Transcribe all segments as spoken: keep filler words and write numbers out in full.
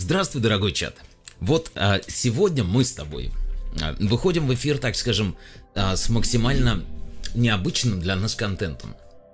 Здравствуй, дорогой чат. Вот а, сегодня мы с тобой а, выходим в эфир, так скажем, а, с максимально необычным для нас контентом.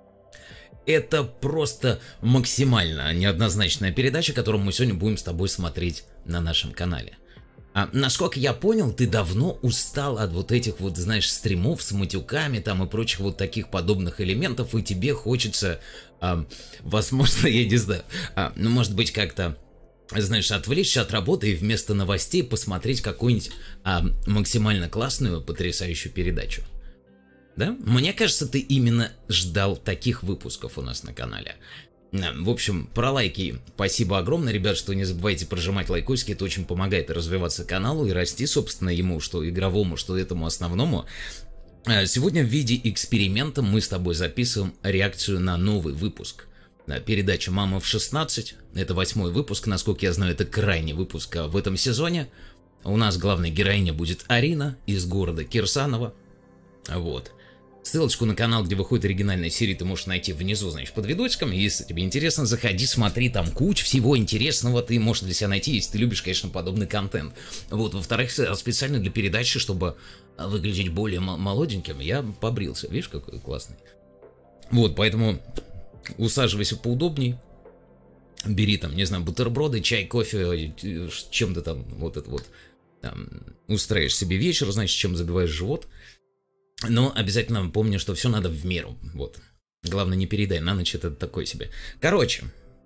Это просто максимально неоднозначная передача, которую мы сегодня будем с тобой смотреть на нашем канале. А, насколько я понял, ты давно устал от вот этих вот, знаешь, стримов с матюками там и прочих вот таких подобных элементов, и тебе хочется, а, возможно, я не знаю, а, ну, может быть, как-то, знаешь, отвлечься от работы и вместо новостей посмотреть какую-нибудь а, максимально классную, потрясающую передачу. Да? Мне кажется, ты именно ждал таких выпусков у нас на канале. В общем, про лайки спасибо огромное, ребят, что не забывайте прожимать лайкосики, это очень помогает развиваться каналу и расти, собственно, ему, что игровому, что этому основному. Сегодня в виде эксперимента мы с тобой записываем реакцию на новый выпуск. Передача «Мама в шестнадцать», это восьмой выпуск, насколько я знаю, это крайний выпуск в этом сезоне. У нас главной героиня будет Арина из города Кирсаново. Вот. Ссылочку на канал, где выходит оригинальная серия, ты можешь найти внизу, значит, под видосиком. Если тебе интересно, заходи, смотри, там куча всего интересного ты можешь для себя найти, если ты любишь, конечно, подобный контент. Вот, во-вторых, специально для передачи, чтобы выглядеть более молоденьким, я побрился. Видишь, какой классный. Вот, поэтому усаживайся поудобней, бери там, не знаю, бутерброды, чай, кофе, чем ты там, вот это вот, там, устраиваешь себе вечер, значит, чем забиваешь живот. Но обязательно помни, что все надо в меру, вот. Главное, не передай, на ночь это такое себе. Короче,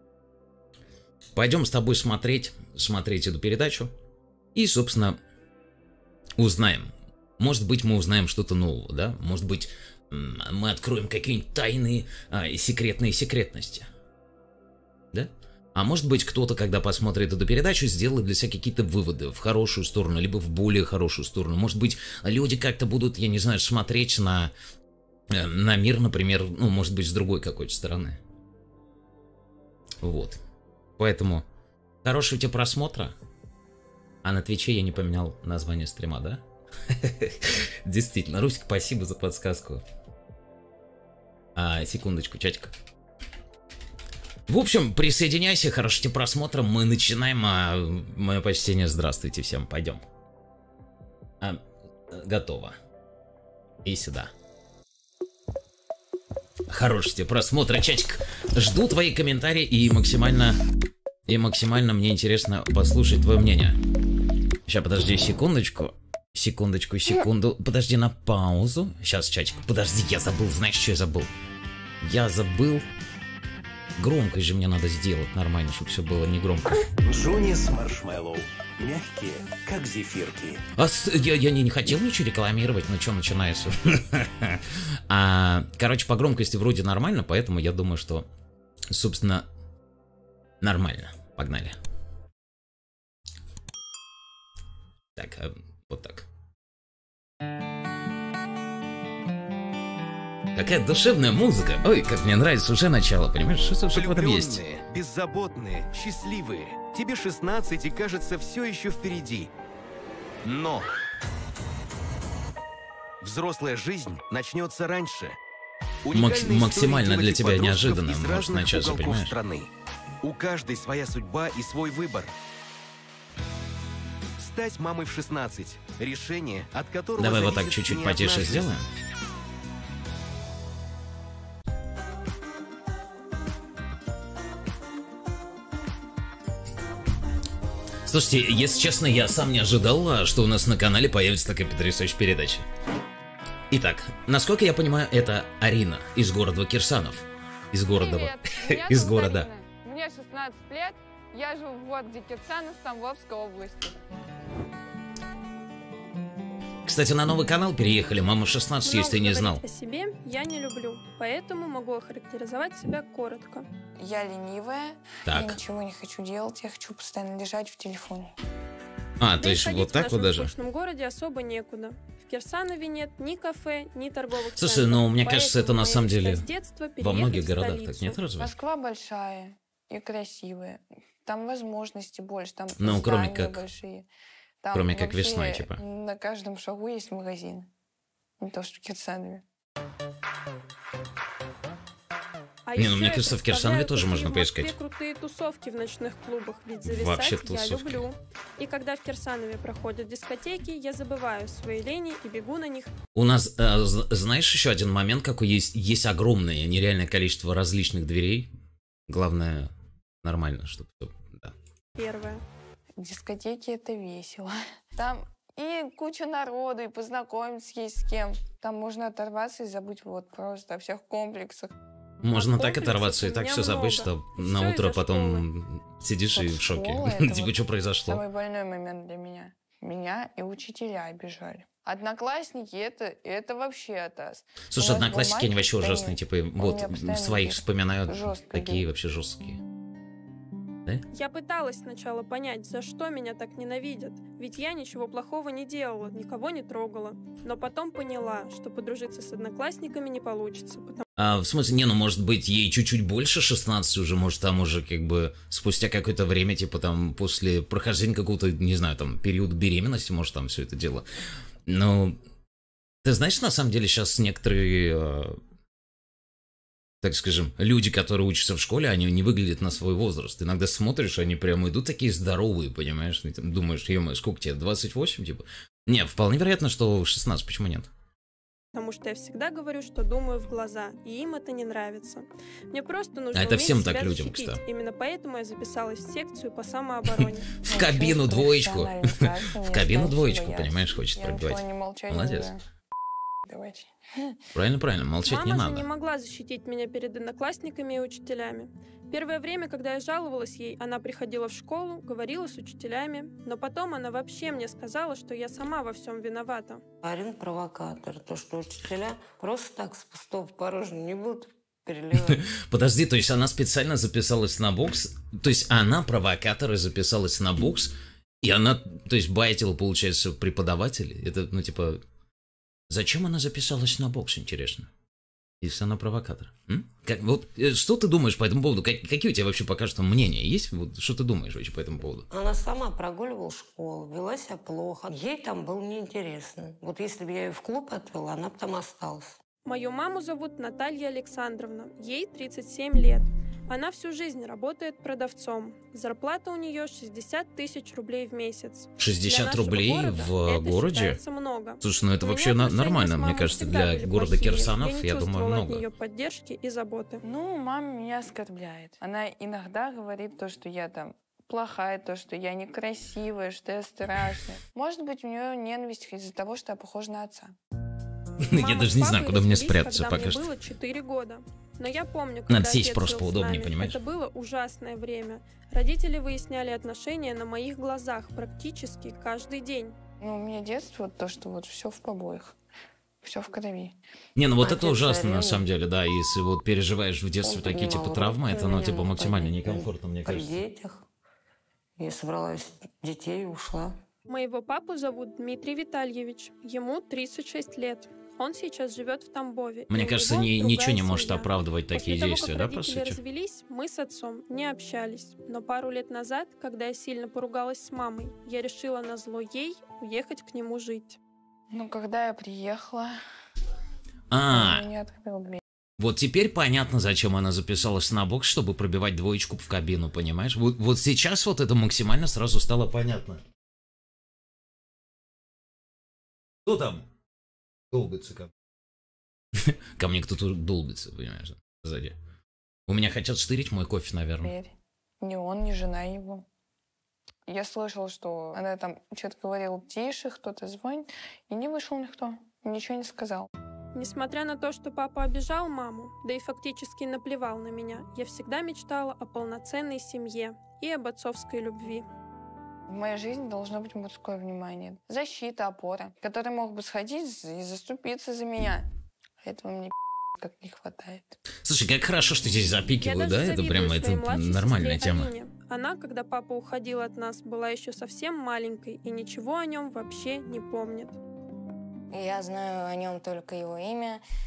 пойдем с тобой смотреть, смотреть эту передачу и, собственно, узнаем. Может быть, мы узнаем что-то нового, да? Может быть, мы откроем какие-нибудь тайные, а, секретные секретности, да? А может быть, кто-то, когда посмотрит эту передачу, сделает для себя какие-то выводы в хорошую сторону, либо в более хорошую сторону. Может быть, люди как-то будут, я не знаю, смотреть на, на мир, например, ну, может быть, с другой какой-то стороны. Вот. Поэтому хорошего тебе просмотра. А на Твиче я не поменял название стрима, да? Действительно, Русик, спасибо за подсказку. А, секундочку, чатик. В общем, присоединяйся, хорошего тебе просмотра, мы начинаем, а, мое почтение, здравствуйте всем, пойдем. А, готово. И сюда. Хорошего тебе просмотра, чатик. Жду твои комментарии и максимально, и максимально мне интересно послушать твое мнение. Сейчас, подожди секундочку, секундочку, секунду, подожди на паузу. Сейчас, чатик, подожди, я забыл, знаешь, что я забыл? Я забыл... Громкость же мне надо сделать нормально, чтобы все было не громко. Джуни с маршмеллоу. Мягкие, как зефирки. А с, я, я не, не хотел ничего рекламировать, но что начинается? а, короче, по громкости вроде нормально, поэтому я думаю, что, собственно, нормально. Погнали. Так, а, вот так. Какая душевная музыка. Ой, как мне нравится уже начало, понимаешь? Что, что в этом есть? Беззаботные, счастливые. Тебе шестнадцать и кажется все еще впереди. Но взрослая жизнь начнется раньше. Макс максимально для тебя неожиданно, может начаться, понимаешь? Страны. У каждой своя судьба и свой выбор. Стать мамой в шестнадцать. Решение, от которого давай вот так чуть-чуть потише сделаем. Слушайте, если честно, я сам не ожидал, что у нас на канале появится такая потрясающая передача. Итак, насколько я понимаю, это Арина из города Кирсанов. Из города. Из города. Мне шестнадцать лет, я живу в городе Кирсанов, Тамбовской области. Кстати, на новый канал переехали «Мама шестнадцать», если ты не знал. О себе я не люблю, поэтому могу охарактеризовать себя коротко. Я ленивая, так. Я ничего не хочу делать, я хочу постоянно лежать в телефоне. А, то есть вот так вот даже? В нашем городе особо некуда. В Кирсанове нет ни кафе, ни торговых Слушай, центров. ну, мне кажется, это на самом деле во многих городах столицу. так нет, разве? Москва большая и красивая. Там возможности больше, там ну, кроме как, большие. Там кроме как весной, типа. На каждом шагу есть магазин. Не то, что в Кирсанове. А Не, ну, еще мне я кажется, в Кирсанове представляю, тоже какие можно в Москве поискать. крутые тусовки в ночных клубах, ведь зависать Вообще я тусовки. люблю. И когда в Кирсанове проходят дискотеки, я забываю свои лени и бегу на них. У нас, э, з- знаешь, еще один момент, какой есть, есть огромное, нереальное количество различных дверей. Главное, нормально, чтобы... Да. Первое. Дискотеки — это весело. Там и куча народу, и познакомиться есть с кем. Там можно оторваться и забыть вот просто о всех комплексах. Можно А так комплексов оторваться и у так меня все забыть, много. что И на всё утро из-за потом сидишь и Вот в шоке. школа — это Типа, вот что произошло? Самый больной момент для меня. Меня и учителя обижали. Одноклассники — это, это вообще атас. У Слушай, нас одноклассники, был они вообще мальчик, ужасные. Типа, вот, меня постоянно своих бил. вспоминают, Жестко такие бил. вообще жесткие. Я пыталась сначала понять, за что меня так ненавидят. Ведь я ничего плохого не делала, никого не трогала. Но потом поняла, что подружиться с одноклассниками не получится, потому А, в смысле, не, ну, может быть, ей чуть-чуть больше шестнадцати уже, может, там уже, как бы, спустя какое-то время, типа, там, после прохождения какого-то, не знаю, там, периода беременности, может, там, все это дело. Но, ты знаешь, на самом деле, сейчас некоторые, э, так скажем, люди, которые учатся в школе, они не выглядят на свой возраст. Иногда смотришь, они прямо идут такие здоровые, понимаешь? И там думаешь, ё-моё, сколько тебе, двадцать восемь, типа? Не, вполне вероятно, что шестнадцать, почему нет? потому что я всегда говорю, что думаю в глаза, и им это не нравится. Мне просто нужно А это уметь всем себя так людям, защитить. кстати. Именно поэтому я записалась в секцию по самообороне. В кабину двоечку. В кабину двоечку, понимаешь, хочет пробивать. Молодец. Давайте. Правильно, правильно, молчать не Мама же надо. не могла защитить меня перед одноклассниками и учителями. Первое время, когда я жаловалась ей, она приходила в школу, говорила с учителями, но потом она вообще мне сказала, что я сама во всем виновата. Один провокатор, то, что учителя просто так с пустого в порожнее не будут переливать. Подожди, то есть она специально записалась на бокс? То есть она, провокатор, и записалась на бокс? И она, то есть, байтила, получается, преподавателей? Это, ну, типа... Зачем она записалась на бокс, интересно? Если она провокатор. М? Как, вот, э, что ты думаешь по этому поводу? Как, какие у тебя вообще пока что мнения есть? Вот, что ты думаешь вообще по этому поводу? Она сама прогуливала школу, вела себя плохо. Ей там было неинтересно. Вот если бы я ее в клуб отвела, она бы там осталась. Мою маму зовут Наталья Александровна, ей тридцать семь лет. Она всю жизнь работает продавцом. Зарплата у нее шестьдесят тысяч рублей в месяц. шестьдесят Для нашего рублей города в это городе? считается много. Слушай, ну это У меня вообще на- отношения нормально, с мне мамой кажется, всегда для были города плохие. Кирсанов, я, не я думаю, чувствовала от много. нее поддержки и заботы. Ну, мама меня оскорбляет. Она иногда говорит то, что я там плохая, то, что я некрасивая, что я страшная. Может быть, у нее ненависть из-за того, что я похожа на отца. Я Мама даже с не папой знаю, куда мне развелись, спрятаться когда пока мне что. было четыре года. Но я помню, Надо когда сесть отец просто жил с поудобнее, нами. понимаешь? Это было ужасное время. Родители выясняли отношения на моих глазах практически каждый день. Ну, у меня детство то, что вот все в побоях. Все в крови. Не, ну вот Отец это ужасно, на орёл. самом деле, да, если вот переживаешь в детстве Он такие типа поднимал травмы, руки это, на ну, меня, типа, при- максимально при- некомфортно, мне При кажется. детях. Я собралась детей и ушла. Моего папу зовут Дмитрий Витальевич. Ему тридцать шесть лет. Он сейчас живет в Тамбове. и Мне у кажется, него ни- другая ничего не может семья. оправдывать такие После действия, того, да, как по родители сути? развелись, мы с отцом не общались. Но пару лет назад, когда я сильно поругалась с мамой, я решила назло ей уехать к нему жить. Ну, когда я приехала, А, он мне открыл дверь. вот теперь понятно, зачем она записалась на бокс, чтобы пробивать двоечку в кабину, понимаешь? Вот, вот сейчас вот это максимально сразу стало понятно. Кто там? Долбится ко мне. Ко мне кто-то долбится, понимаешь, сзади. У меня хотят штырить мой кофе, наверное. Дверь. Ни он, ни жена его. Я слышала, что она там что-то говорила тише, кто-то звонит, и не вышел никто, ничего не сказал. Несмотря на то, что папа обижал маму, да и фактически наплевал на меня, я всегда мечтала о полноценной семье и об отцовской любви. В моей жизни должно быть мужское внимание. Защита, опора, который мог бы сходить и заступиться за меня. Этого мне как не хватает. Слушай, как хорошо, что здесь Я запикивают, даже да? Это завидую прям своей это младшей нормальная сестре тема. Алине. Она, когда папа уходил от нас, была еще совсем маленькой и ничего о нем вообще не помнит. Я знаю о нем только его имя,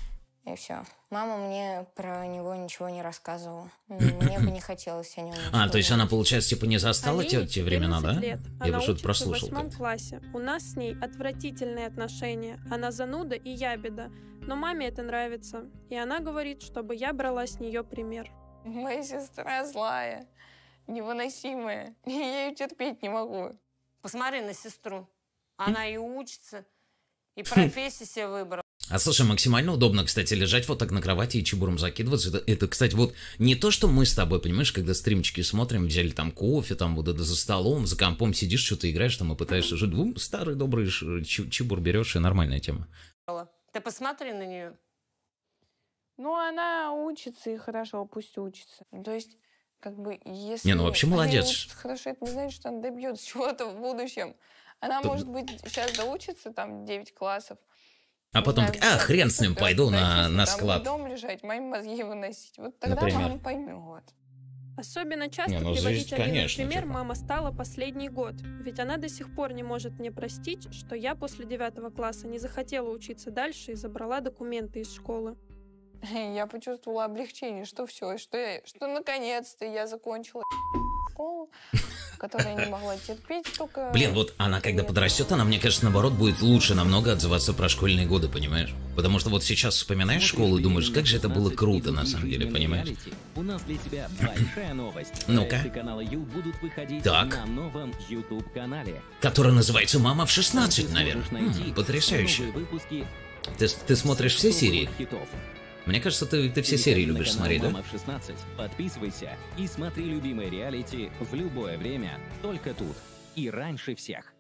И все. Мама мне про него ничего не рассказывала. Мне бы не хотелось о нем. А, то есть она, получается, типа не застала те, те времена, да? Лет. Я Она бы что-то прослушал. в восьмом классе. У нас с ней отвратительные отношения. Она зануда и ябеда. Но маме это нравится. И она говорит, чтобы я брала с нее пример. Моя сестра злая, невыносимая. Я ее терпеть не могу. Посмотри на сестру. Она и учится, и профессию себе выбрала. А слушай, максимально удобно, кстати, лежать вот так на кровати и чебуром закидываться. Это, это, кстати, вот не то, что мы с тобой, понимаешь, когда стримчики смотрим, взяли там кофе, там вот это за столом, за компом сидишь, что-то играешь, там и пытаешься жить. Двум старый добрый чебур берешь, и нормальная тема. Ты посмотри на нее. Ну, она учится, и хорошо, пусть учится. То есть, как бы, если... Не, ну вообще молодец. Она учится хорошо, это не значит, что она добьется чего-то в будущем. Она, Тут... может быть, сейчас доучится, там, девять классов. А потом, так, а, хрен с ним, пойду на, на склад. Там дом лежать, мои мозги выносить. Вот тогда Например. Мама поймет. Особенно часто не, ну, приводить жизнь, один конечно, пример типа. мама стала последний год. Ведь она до сих пор не может мне простить, что я после девятого класса не захотела учиться дальше и забрала документы из школы. Я почувствовала облегчение, что все, что, я, что наконец-то я закончила школу, которую я не могла терпеть только... Блин, вот она, когда подрастет, она, мне кажется, наоборот, будет лучше намного отзываться про школьные годы, понимаешь? Потому что вот сейчас вспоминаешь школу и думаешь, как же это было круто, на самом деле, понимаешь? У нас для тебя большая новость. Ну-ка. Канала Ю будут выходить Так. на новом YouTube-канале. Который называется «Мама в шестнадцать», наверное. М, потрясающе. Выпуски Ты, ты смотришь все серии? хитов. Мне кажется, ты, ты все серии любишь смотреть, да? Мама в шестнадцать. Подписывайся и смотри любимые реалити в любое время. Только тут. И раньше всех.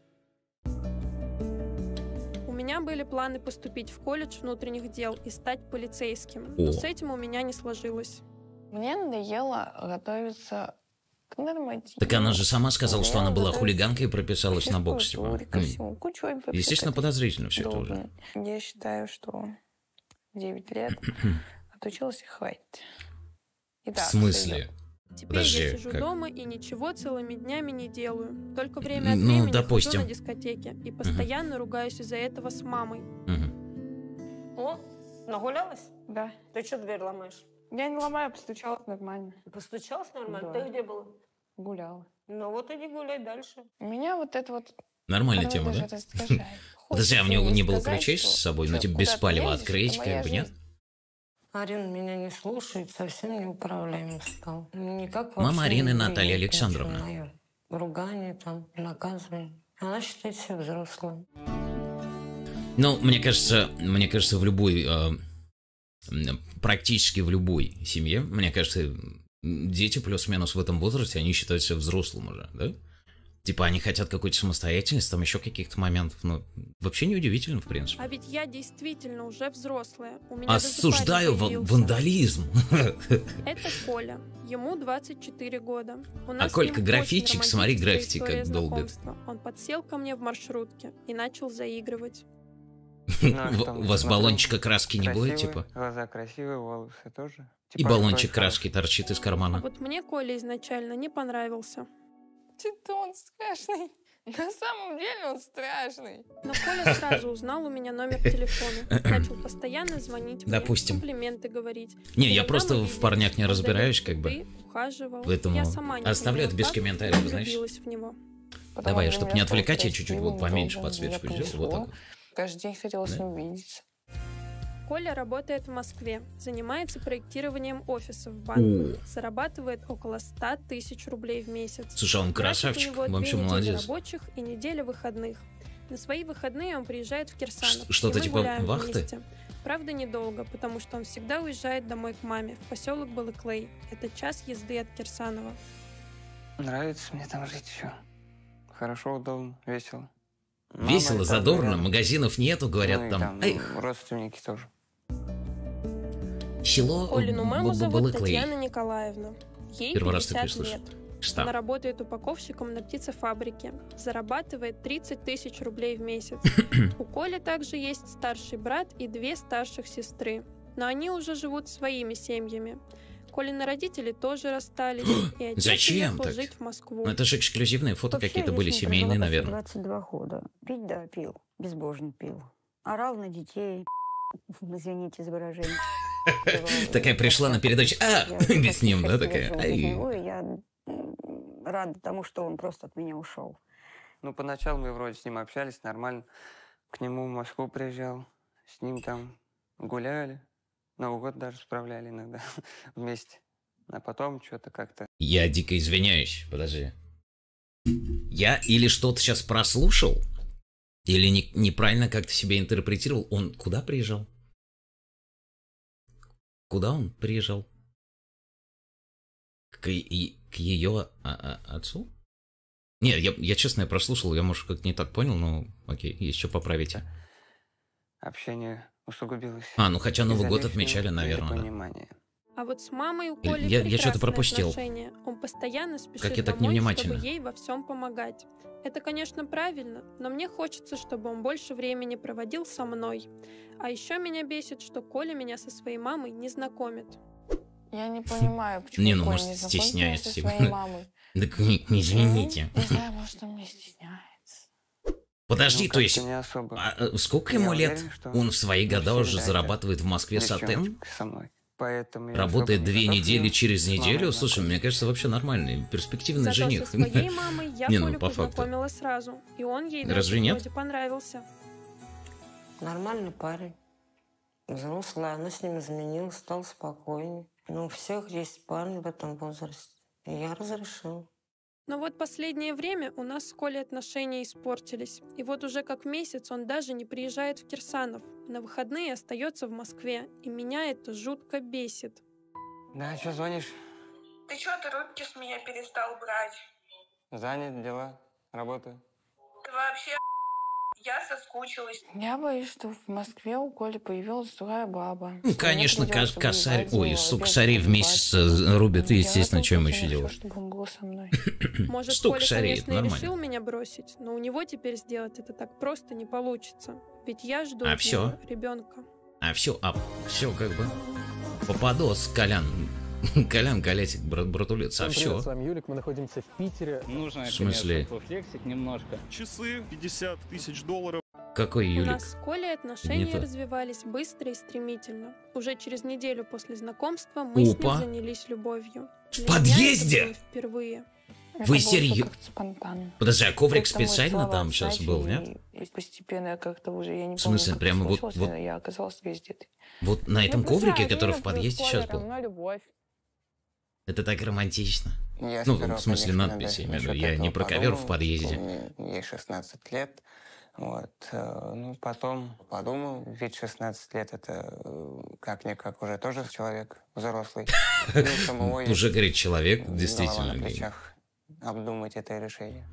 У меня были планы поступить в колледж внутренних дел и стать полицейским. О. Но с этим у меня не сложилось. Мне надоело готовиться к нормативу. Так она же сама сказала, что она была хулиганкой и прописалась на бокс. Типа. Ко всему. Кучу вообще Естественно, подозрительно все это уже. удобно. Я считаю, что девять лет отучилась и хватит. В Итак, смысле? Теперь Подожди, я сижу как? дома и ничего целыми днями не делаю. Только время от Ну, времени допустим. хожу на дискотеке и постоянно ругаюсь из-за этого с мамой. Мгм. О, нагулялась? Да. Ты что дверь ломаешь? Я не ломаю, постучалась нормально. Постучалась нормально? Да. Ты где была? Гуляла. Ну вот иди гулять дальше. Меня вот это вот Нормальная порой тема, даже да? раздражает. Подожди, а у Хочется него ей не было сказать, ключей что с собой? Ну, чё, типа без куда ты палева лезешь, открыть, это моя как бы, нет? жизнь. Арина меня не слушает, совсем неуправляемым стал. Никак Мама вообще Арины не Наталья влияет Александровна. на моё ругание, там, наказывание. Она считает себя взрослой. Ну, мне кажется, мне кажется, в любой, э, практически в любой семье, мне кажется, дети плюс-минус в этом возрасте, они считают себя взрослым уже, да? Типа они хотят какой-то самостоятельности, там еще каких-то моментов, ну, вообще неудивительно, в принципе. А ведь я действительно уже взрослая. У меня даже Осуждаю парень ва- появился. вандализм. Это Коля. Ему двадцать четыре года. У А нас с Колька ним графитчик, очень смотри, романтическая граффити история как долбит. знакомства. Он подсел ко мне в маршрутке и начал заигрывать. Ну, а В- что, У вас смотрю, баллончика краски не будет, красивые, типа? Глаза красивые, волосы тоже. И Типа баллончик такой краски торчит из А кармана. вот мне Коля изначально не понравился. Что-то он страшный. На самом деле он страшный. Но Коля сразу узнал у меня номер телефона. Начал постоянно звонить мне, Допустим. комплименты говорить. Не, я Иногда просто мы в виделись, парнях не он разбираюсь, дарил как бы. цветы, ухаживал. Поэтому Я сама не оставляю это поняла, без как, комментариев, но знаешь. влюбилась в него. Потом Давай, он чтобы для не меня стал отвлекать, я чуть-чуть красивым, вот поменьше долгим. подсвечку Я сделал, вот понесло. так. Каждый день хотела с Да. ним видеться. Коля работает в Москве, занимается проектированием офисов в банке, О. зарабатывает около ста тысяч рублей в месяц. Слушай, он График красавчик, у него две вообще недели молодец. рабочих и неделя выходных. На свои выходные он приезжает в Кирсанов. Ш- что-то и мы типа гуляем вахты? вместе. Правда, недолго, потому что он всегда уезжает домой к маме, в поселок Балыклей. Это час езды от Кирсанова. Нравится мне там жить все. Хорошо, удобно, весело. Мама Весело, и задорно, папа магазинов нету, говорят ну и там. Эх, родственники тоже. село Колину маму зовут Балыклей. Татьяна Николаевна. Ей Первый раз такое пятьдесят слышу. лет. Она Что? работает упаковщиком на птицефабрике. Зарабатывает тридцать тысяч рублей в месяц. У Коли также есть старший брат и две старших сестры. Но они уже живут своими семьями. Колины родители тоже расстались. И отец Зачем уехал так? жить в Москву. Ну, это же эксклюзивные фото Вообще, какие-то я были, с ним семейные, прожила почти наверное. двадцать два года. Пить, да, пил. Безбожно пил. Орал на детей. извините за выражение. Такая пришла на передачу, а, без ним, да, такая. Я рада тому, что он просто от меня ушел. Ну, поначалу мы вроде с ним общались нормально. К нему в Москву приезжал, с ним там гуляли. Новый год даже справляли иногда вместе. А потом что-то как-то... Я дико извиняюсь, подожди. Я или что-то сейчас прослушал, или не, неправильно как-то себя интерпретировал. Он куда приезжал? Куда он приезжал? К, и, к ее а, а, отцу? Нет, я, я честно, я прослушал, я, может, как-то не так понял, но окей, есть что поправить. Общение усугубилось. А, ну хотя Новый год отмечали, наверное. Да. А вот с мамой у Коли я, я что-то пропустил. Отношения. Он постоянно спешит как я так домой, невнимательно. чтобы ей во всем помогать. Это, конечно, правильно, но мне хочется, чтобы он больше времени проводил со мной. А еще меня бесит, что Коля меня со своей мамой не знакомит. Я не понимаю, почему не, ну, Коля может, не стесняется со своей мамой. Так не, не извините. Не знаю, может, он меня стесняется. Подожди, ну, то есть, а, сколько ему лет? Уверен, он в свои года уже зарабатывает в Москве сатен? Поэтому работает две недели через неделю. Слушай, мне кажется, вообще нормальный, перспективный Зато жених. Со своей мамой я не, Колю ну, по познакомила сразу, и он ей разве нет? вроде понравился. Нормальный парень. Взрослый, она с ним изменилась, стал спокойнее. Но у всех есть парни в этом возрасте. И я разрешила. Но вот последнее время у нас с Колей отношения испортились. И вот уже как месяц он даже не приезжает в Кирсанов. На выходные остается в Москве. И меня это жутко бесит. Да, что звонишь? Ты что, ты руки с меня перестал брать? Занят, дела, работаю. Ты вообще... Я соскучилась. Я боюсь, что в Москве у Коли появилась другая баба. Ну, конечно, косарь... Ой, сука, шарей в месяц рубят, и, естественно, что ему еще делать? Чтобы он был со мной. Может, Коля, конечно, и решил меня бросить, но у него теперь сделать это так просто не получится. Ведь я жду а все? ребенка. А все, а все как бы попадос, Колян. Колян, Колесик, брат, братулец, а все. С вами Юлик, мы находимся в Питере. Нужно, в смысле? конечно, пофлексить немножко. Часы, пятьдесят тысяч долларов. Какой Юлик? У нас с Колей отношения развивались быстро и стремительно. Уже через неделю после знакомства мы Опа. с ним занялись любовью. В Для подъезде? Это было впервые. Вы серьезно? Подожди, а коврик специально там сейчас был, нет? И постепенно я как-то уже, я не в смысле, помню, прямо вот, вот... Я оказалась везде. Вот на этом коврике, который в подъезде сейчас был? Любовь. Это так романтично. Я ну, сперва, в смысле, конечно, надпись, я имею в виду. Я не про ковер в подъезде. Мне ей шестнадцать лет. Вот. Ну, потом подумал, ведь шестнадцать лет это как-никак уже тоже человек взрослый. Уже, говорит, человек, действительно. На плечах обдумать это решение.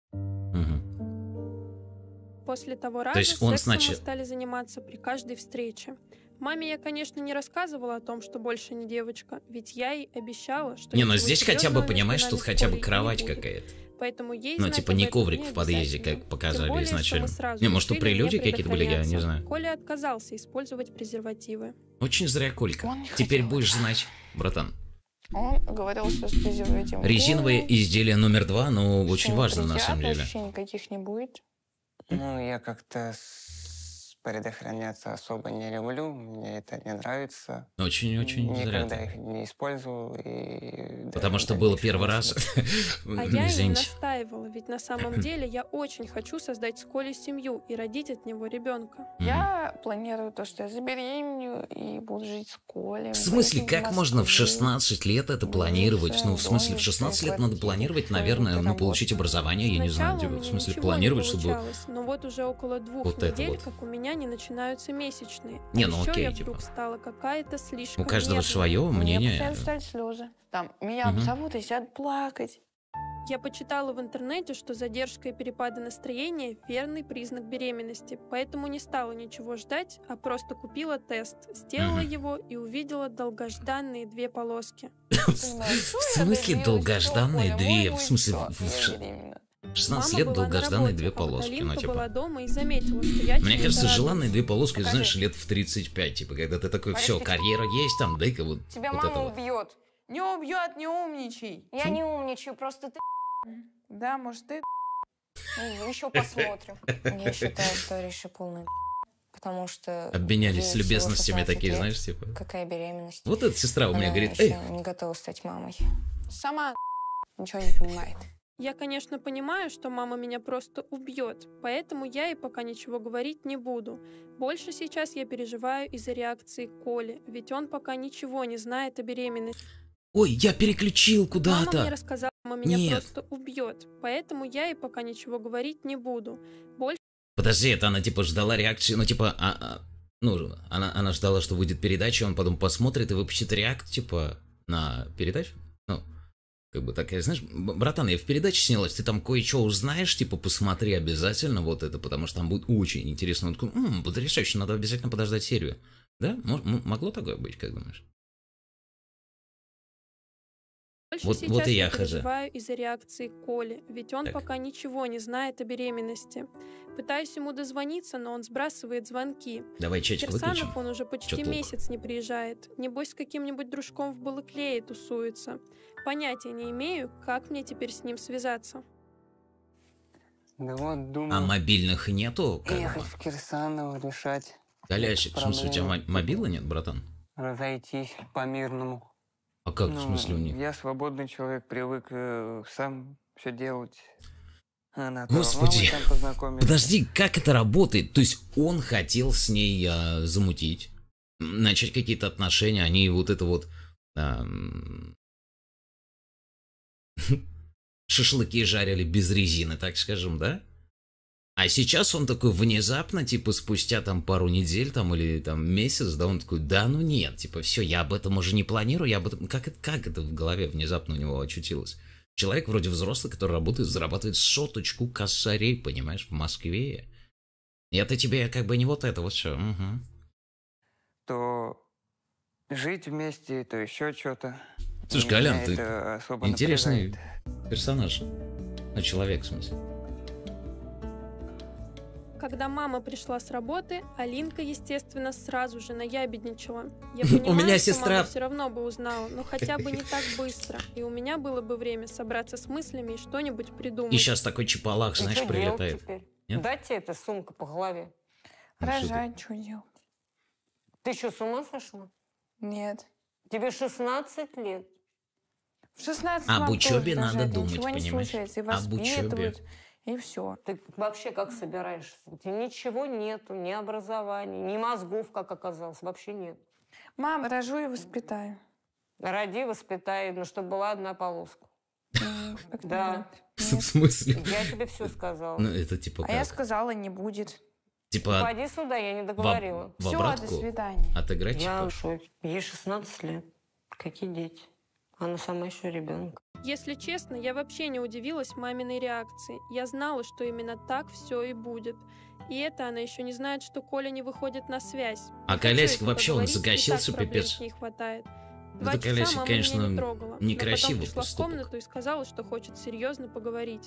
После того раза сексом мы стали заниматься при каждой встрече. Маме я, конечно, не рассказывала о том, что больше не девочка, ведь я ей обещала, что... Не, ну здесь хотя бы, понимаешь, тут хотя бы кровать какая-то. Поэтому ей ну, типа не коврик в подъезде, как показали более, изначально. Не, может, тут прелюдии какие-то были, я не знаю. Коля отказался использовать презервативы. Очень зря, Колька. Теперь будешь знать, братан. Он говорил, что с презервативом... Резиновые изделия номер два, но очень важно, на самом деле. Ощущений никаких не будет? Ну, я как-то... предохраняться особо не люблю, мне это не нравится. Очень-очень зря. Никогда их не использовал. И Потому что было первый раз. А я и не настаивала, ведь на самом деле я очень хочу создать с Колей семью и родить от него ребенка. Я планирую то, что я забеременею и буду жить с Колей. В смысле, как можно в шестнадцать лет это планировать? Ну, в смысле, в шестнадцать лет надо планировать, наверное, ну, получить образование, я не знаю, в смысле, планировать, чтобы... Но вот уже около двух недель, как у меня не начинаются месячные. Не, ну еще окей, я типа. вдруг стала какая-то слишком У каждого нервная. свое мнение. Мне постоянно стали слезы. Там, меня угу. обзовут и сядут плакать. Я почитала в интернете, что задержка и перепады настроения – верный признак беременности, поэтому не стала ничего ждать, а просто купила тест, сделала угу. его и увидела долгожданные две полоски. В смысле долгожданные две? В смысле... шестнадцать лет долгожданные две полоски. Ну, типа. Мне кажется, желанные две полоски, знаешь, лет в тридцать пять. Типа, когда ты такой, все, карьера есть, там, дай-ка вот. Тебя вот мама убьет. Не убьет, не умничай. Я не умничаю, просто ты. Да, может, ты. Еще посмотрим. Я считаю, что Риша полная. потому что... Обменялись ей всего любезностями шестнадцать такие, лет. знаешь, типа. Какая беременность? Вот эта сестра у меня Она говорит, еще эй, не готова стать мамой. Сама ничего не понимает. Я, конечно, понимаю, что мама меня просто убьет, поэтому я ей пока ничего говорить не буду. Больше сейчас я переживаю из-за реакции Коли, ведь он пока ничего не знает о беременности. ой, я переключил Мама мне куда-то. рассказала, мама меня Нет. просто убьет, поэтому я ей пока ничего говорить не буду. Больше Подожди, это она типа ждала реакции, ну типа, а, а, ну, она, она ждала, что выйдет передача, он потом посмотрит и выпустит реакт, типа, на передачу? Ну, как бы такая, знаешь, братан, я в передаче снялась, ты там кое-что узнаешь, типа, посмотри обязательно вот это, потому что там будет очень интересно. Он такой, м-м, потрясающе, надо обязательно подождать серию. Да? М- могло такое быть, как думаешь? Вот, сейчас вот и я я хз. переживаю из-за реакции Коли, ведь он Так. пока ничего не знает о беременности. Пытаюсь ему дозвониться, но он сбрасывает звонки. Давай чатик выключим. Кирсанов, он уже почти Чё толку? месяц не приезжает. Небось, с каким-нибудь дружком в Балаклее тусуется. Понятия не имею, как мне теперь с ним связаться. Да вот, А думаю, мобильных нету? Как ехать бы? в Кирсаново, решать, Колясик, в смысле, у тебя проблемы. мо- мобила нет, братан? разойтись по-мирному. А как, в Ну, смысле, у них? Я свободный человек, привык э, сам все делать. Она то Господи, мамой там познакомилась. подожди, как это работает? То есть он хотел с ней а, замутить, начать какие-то отношения, они вот это вот ам, шашлыки жарили без резины, так скажем, да? А сейчас он такой внезапно, типа спустя там пару недель там или там месяц, да, он такой, да ну нет, типа все, я об этом уже не планирую, я об этом, как это, как это в голове внезапно у него очутилось? Человек вроде взрослый, который работает, зарабатывает соточку косарей, понимаешь, в Москве. И это тебе как бы не вот это вот все. Угу. То жить вместе, то еще что-то. Слушай, И Колян, меня ты это особо интересный напрягает. персонаж. Ну, человек, в смысле. Когда мама пришла с работы, Алинка, естественно, сразу же наябедничала. Я понимаю, У меня что сестра- мама все равно бы узнала, но хотя бы не так быстро. И у меня было бы время собраться с мыслями и что-нибудь придумать. И сейчас такой чипалах, И знаешь, что делать прилетает. теперь? Нет? Дать тебе эта сумка по голове. Ну, что ты? Рожать, что делать? Ты что, с ума сошла? Нет. Тебе шестнадцать лет. В шестнадцать Об вам учебе тоже надо рожать, думать, ничего не понимаешь? случается, и Об воспитывают, учебе. и все. Ты вообще как собираешься? У тебя ничего нету, ни образования, ни мозгов, как оказалось, вообще нет. Мам, рожу и воспитаю. Роди, воспитай, но чтобы была одна полоска. М, как-то Да. нет. В смысле? Я тебе все сказала. Ну, это типа А я как? сказала, не будет. Типа Пойди сюда, я не в, договорила. в Все, до обратку свидания. отыграть, Я типа? в шоке. Ей шестнадцать лет. Какие дети? Она сама еще ребенок. Если честно, я вообще не удивилась маминой реакции. Я знала, что именно так все и будет. И это она еще не знает, что Коля не выходит на связь. А Не хочу Колясик этим вообще, он поговорить, и загасился, так проблем пипец. с ней хватает. Ну, Два это часа Колясик, мама конечно, меня не трогала, некрасивый но потом пришла поступок. в комнату и сказала, что хочет серьезно поговорить.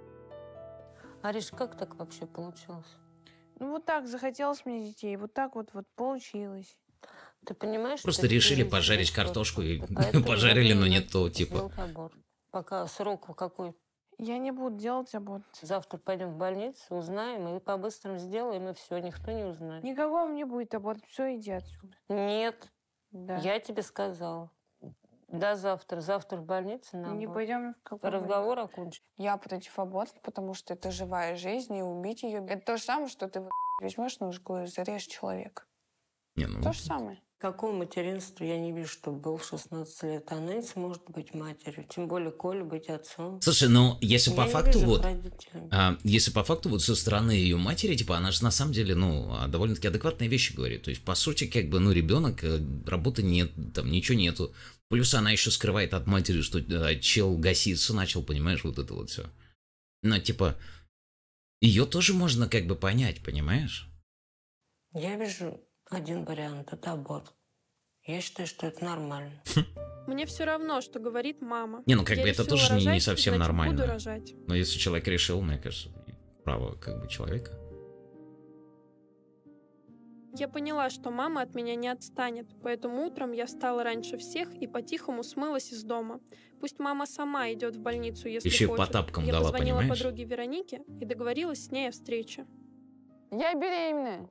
Ариш, как так вообще получилось? Ну вот так захотелось мне детей, вот так вот вот получилось. Ты понимаешь, Просто что это решили жизнь пожарить просто. картошку и Поэтому пожарили, но надо нет того типа. сделать аборт. Пока срок какой? Я не буду делать аборт. Завтра пойдем в больницу, узнаем и по-быстрому сделаем, и все, никто не узнает. Никакого не будет аборт, все, иди отсюда. Нет, Да. я тебе сказала. До завтра. Завтра в больнице на Не аборт. пойдем в какой Разговор окончен. Я против аборта, потому что это живая жизнь, и убить ее это то же самое, что ты возьмешь ножку и зарежешь человека. Не, ну, То же самое. Какого материнства я не вижу, чтобы был в шестнадцать лет. Она не сможет быть матерью. Тем более Коля быть отцом. Слушай, ну если Я по не факту вижу вот, родителями. а, если по факту вот со стороны ее матери, типа, она же на самом деле, ну, а, довольно-таки адекватные вещи говорит. То есть, по сути, как бы, ну, ребенок, э, работы нет, там ничего нету. Плюс она еще скрывает от матери, что э, чел гаситься начал, понимаешь, вот это вот все. Ну, типа, ее тоже можно как бы понять, понимаешь? Я вижу один вариант – это аборт. Я считаю, что это нормально. Мне все равно, что говорит мама. Не, ну, как Я бы это решила тоже не- не рожать, совсем значит, нормально. буду рожать. Но если человек решил, мне кажется, право как бы человека. Я поняла, что мама от меня не отстанет, поэтому утром я встала раньше всех и по-тихому смылась из дома. Пусть мама сама идет в больницу, если Еще и хочет. по тапкам я дала, позвонила понимаешь? подруге Веронике и договорилась с ней о встрече. Я беременная.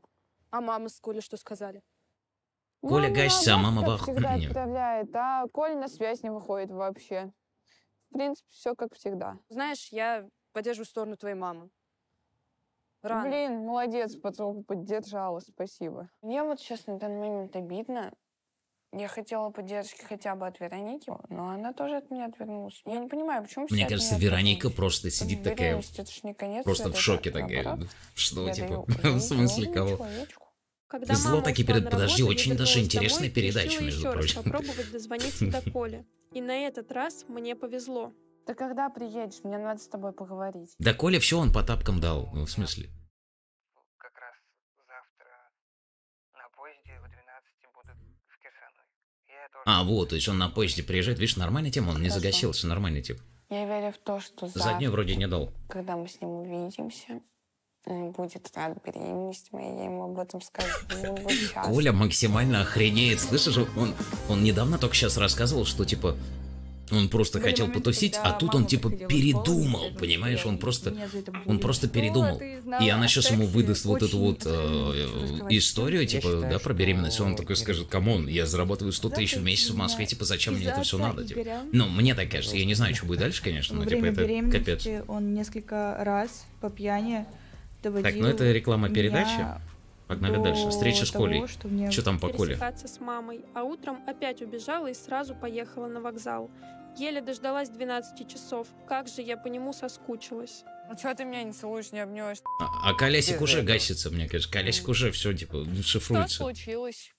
А мама с Колей что сказали? Коля Мама гасится, а на мама WhatsApp вах... всегда Нет. отправляет, а Коля на связь не выходит вообще. В принципе, все как всегда. Знаешь, я поддерживаю сторону твоей мамы. Рано. Блин, молодец, подруга поддержала, спасибо. Мне вот сейчас на данный момент обидно. Я хотела поддержки хотя бы от Вероники, но она тоже от меня отвернулась. Я не понимаю, почему все Мне от кажется, меня Вероника отвернулись. просто сидит такая, Беременность, это ж не конец просто в света, шоке это такая. наоборот. Что, Я типа, даю в жизнь смысле новому кого? человечку. Когда Зло мама таки ушла перед... на Подожди, работу, очень даже вернулась интересная домой, передача, решила между еще раз прочим. попробовать дозвониться до Коли. И на этот раз мне повезло. Ты когда приедешь? Мне надо с тобой поговорить. Да Коля все он по тапкам дал, ну, в смысле. Как раз завтра на поезде в двенадцать буду в Кирсанове. Я тоже... А, вот, то есть он на поезде приезжает, видишь, нормальная тема, он не Хорошо. загасился, нормальный тип. Я верю в то, что За завтра, дню вроде не дал. когда мы с ним увидимся, он будет рад беременности моей, я ему об этом скажу. Он будет счастлив. Коля максимально охренеет, слышишь, он, он недавно только сейчас рассказывал, что, типа, он просто Были хотел моменты, потусить, когда а тут мама он, типа, приходила в передумал, школу, понимаешь, он и просто, меня за это он булили. просто Что передумал. ты знала И она о сейчас ему сексе? выдаст вот эту Очень вот э, рассказывать. историю, Я типа, считаю, да, про что беременность, он такой скажет, камон, я зарабатываю сто тысяч в месяц в Москве, типа, зачем мне это все надо, типа. Ну, мне так кажется, я не знаю, что будет дальше, конечно, Во но, типа, время это капец. беременности он несколько раз по пьяни доводил Так, ну это реклама передачи. меня Погнали до дальше. Встреча с того, Колей. что мне Что там по Коле? Пересекаться с мамой, а утром опять убежала и сразу поехала на вокзал. Еле дождалась двенадцати часов. Как же я по нему соскучилась. Ну что ты меня не целуешь, не обнимешь? А, а колясик Где уже это? гасится, мне кажется. Колясик уже все, типа, Что шифруется. случилось?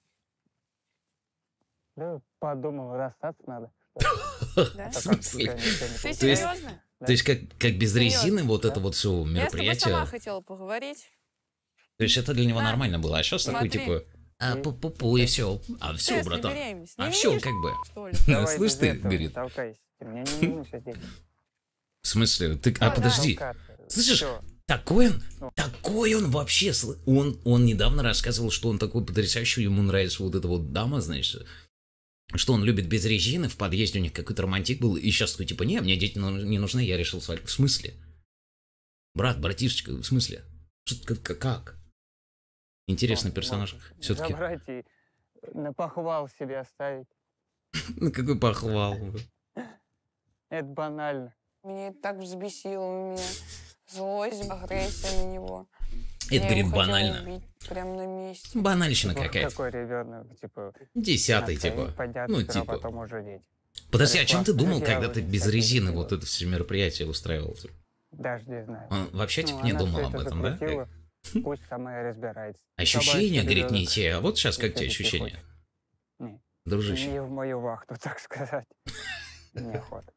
Да, подумал, расстаться надо. Да? В смысле? Ты То есть- серьезно? То есть, как, как без резины, Серьезно? вот это вот все Я с тобой мероприятие. сама хотела поговорить. То есть, это для него На, нормально было. А сейчас такой, смотри. типа, а пу-пу-пу, и все. А все, Тест на братан. беременность. А Не все, видишь, как бы. что ли? Давай Слышь без ты, этого, говорит. толкайся. Ты меня не волнуйся здесь. В смысле? Ты, а Да, да. подожди. Толкаться. Слышишь? Всё. Такой он, Ну. такой он вообще. сл- Он, он недавно рассказывал, что он такой потрясающий, ему нравится вот эта вот дама, значит, что он любит без резины, в подъезде у них какой-то романтик был, и сейчас такой, типа, не, мне дети ну- не нужны, я решил свалить. В смысле? Брат, братишечка, в смысле? Что, как, как? Интересный персонаж. Все-таки. Забрать и на похвал себе оставить. Ну какой похвал. Это банально. Меня это так взбесило, у меня злость, агрессия на него. Это, Я говорит, его хотела банально. убить прямо на месте. Банальщина Вот какая-то. Какой ребенок, типа, Десятый, отца типа. и поднять, Ну, а типа. потом уже дети. Подожди, а чем ты классно. думал, Я когда вот ты без всякие резины такие вот это все мероприятие устраивал? типа? Даже не знаю. Он вообще, типа, Ну, не она думал всё об это этом, да? запретила, Пусть сама и разбирается. Ощущения, Собачий говорит, не ребенок, те. А вот сейчас как тебе если ощущения? хочешь. Не, Дружище. не в мою вахту, так сказать. Неохота.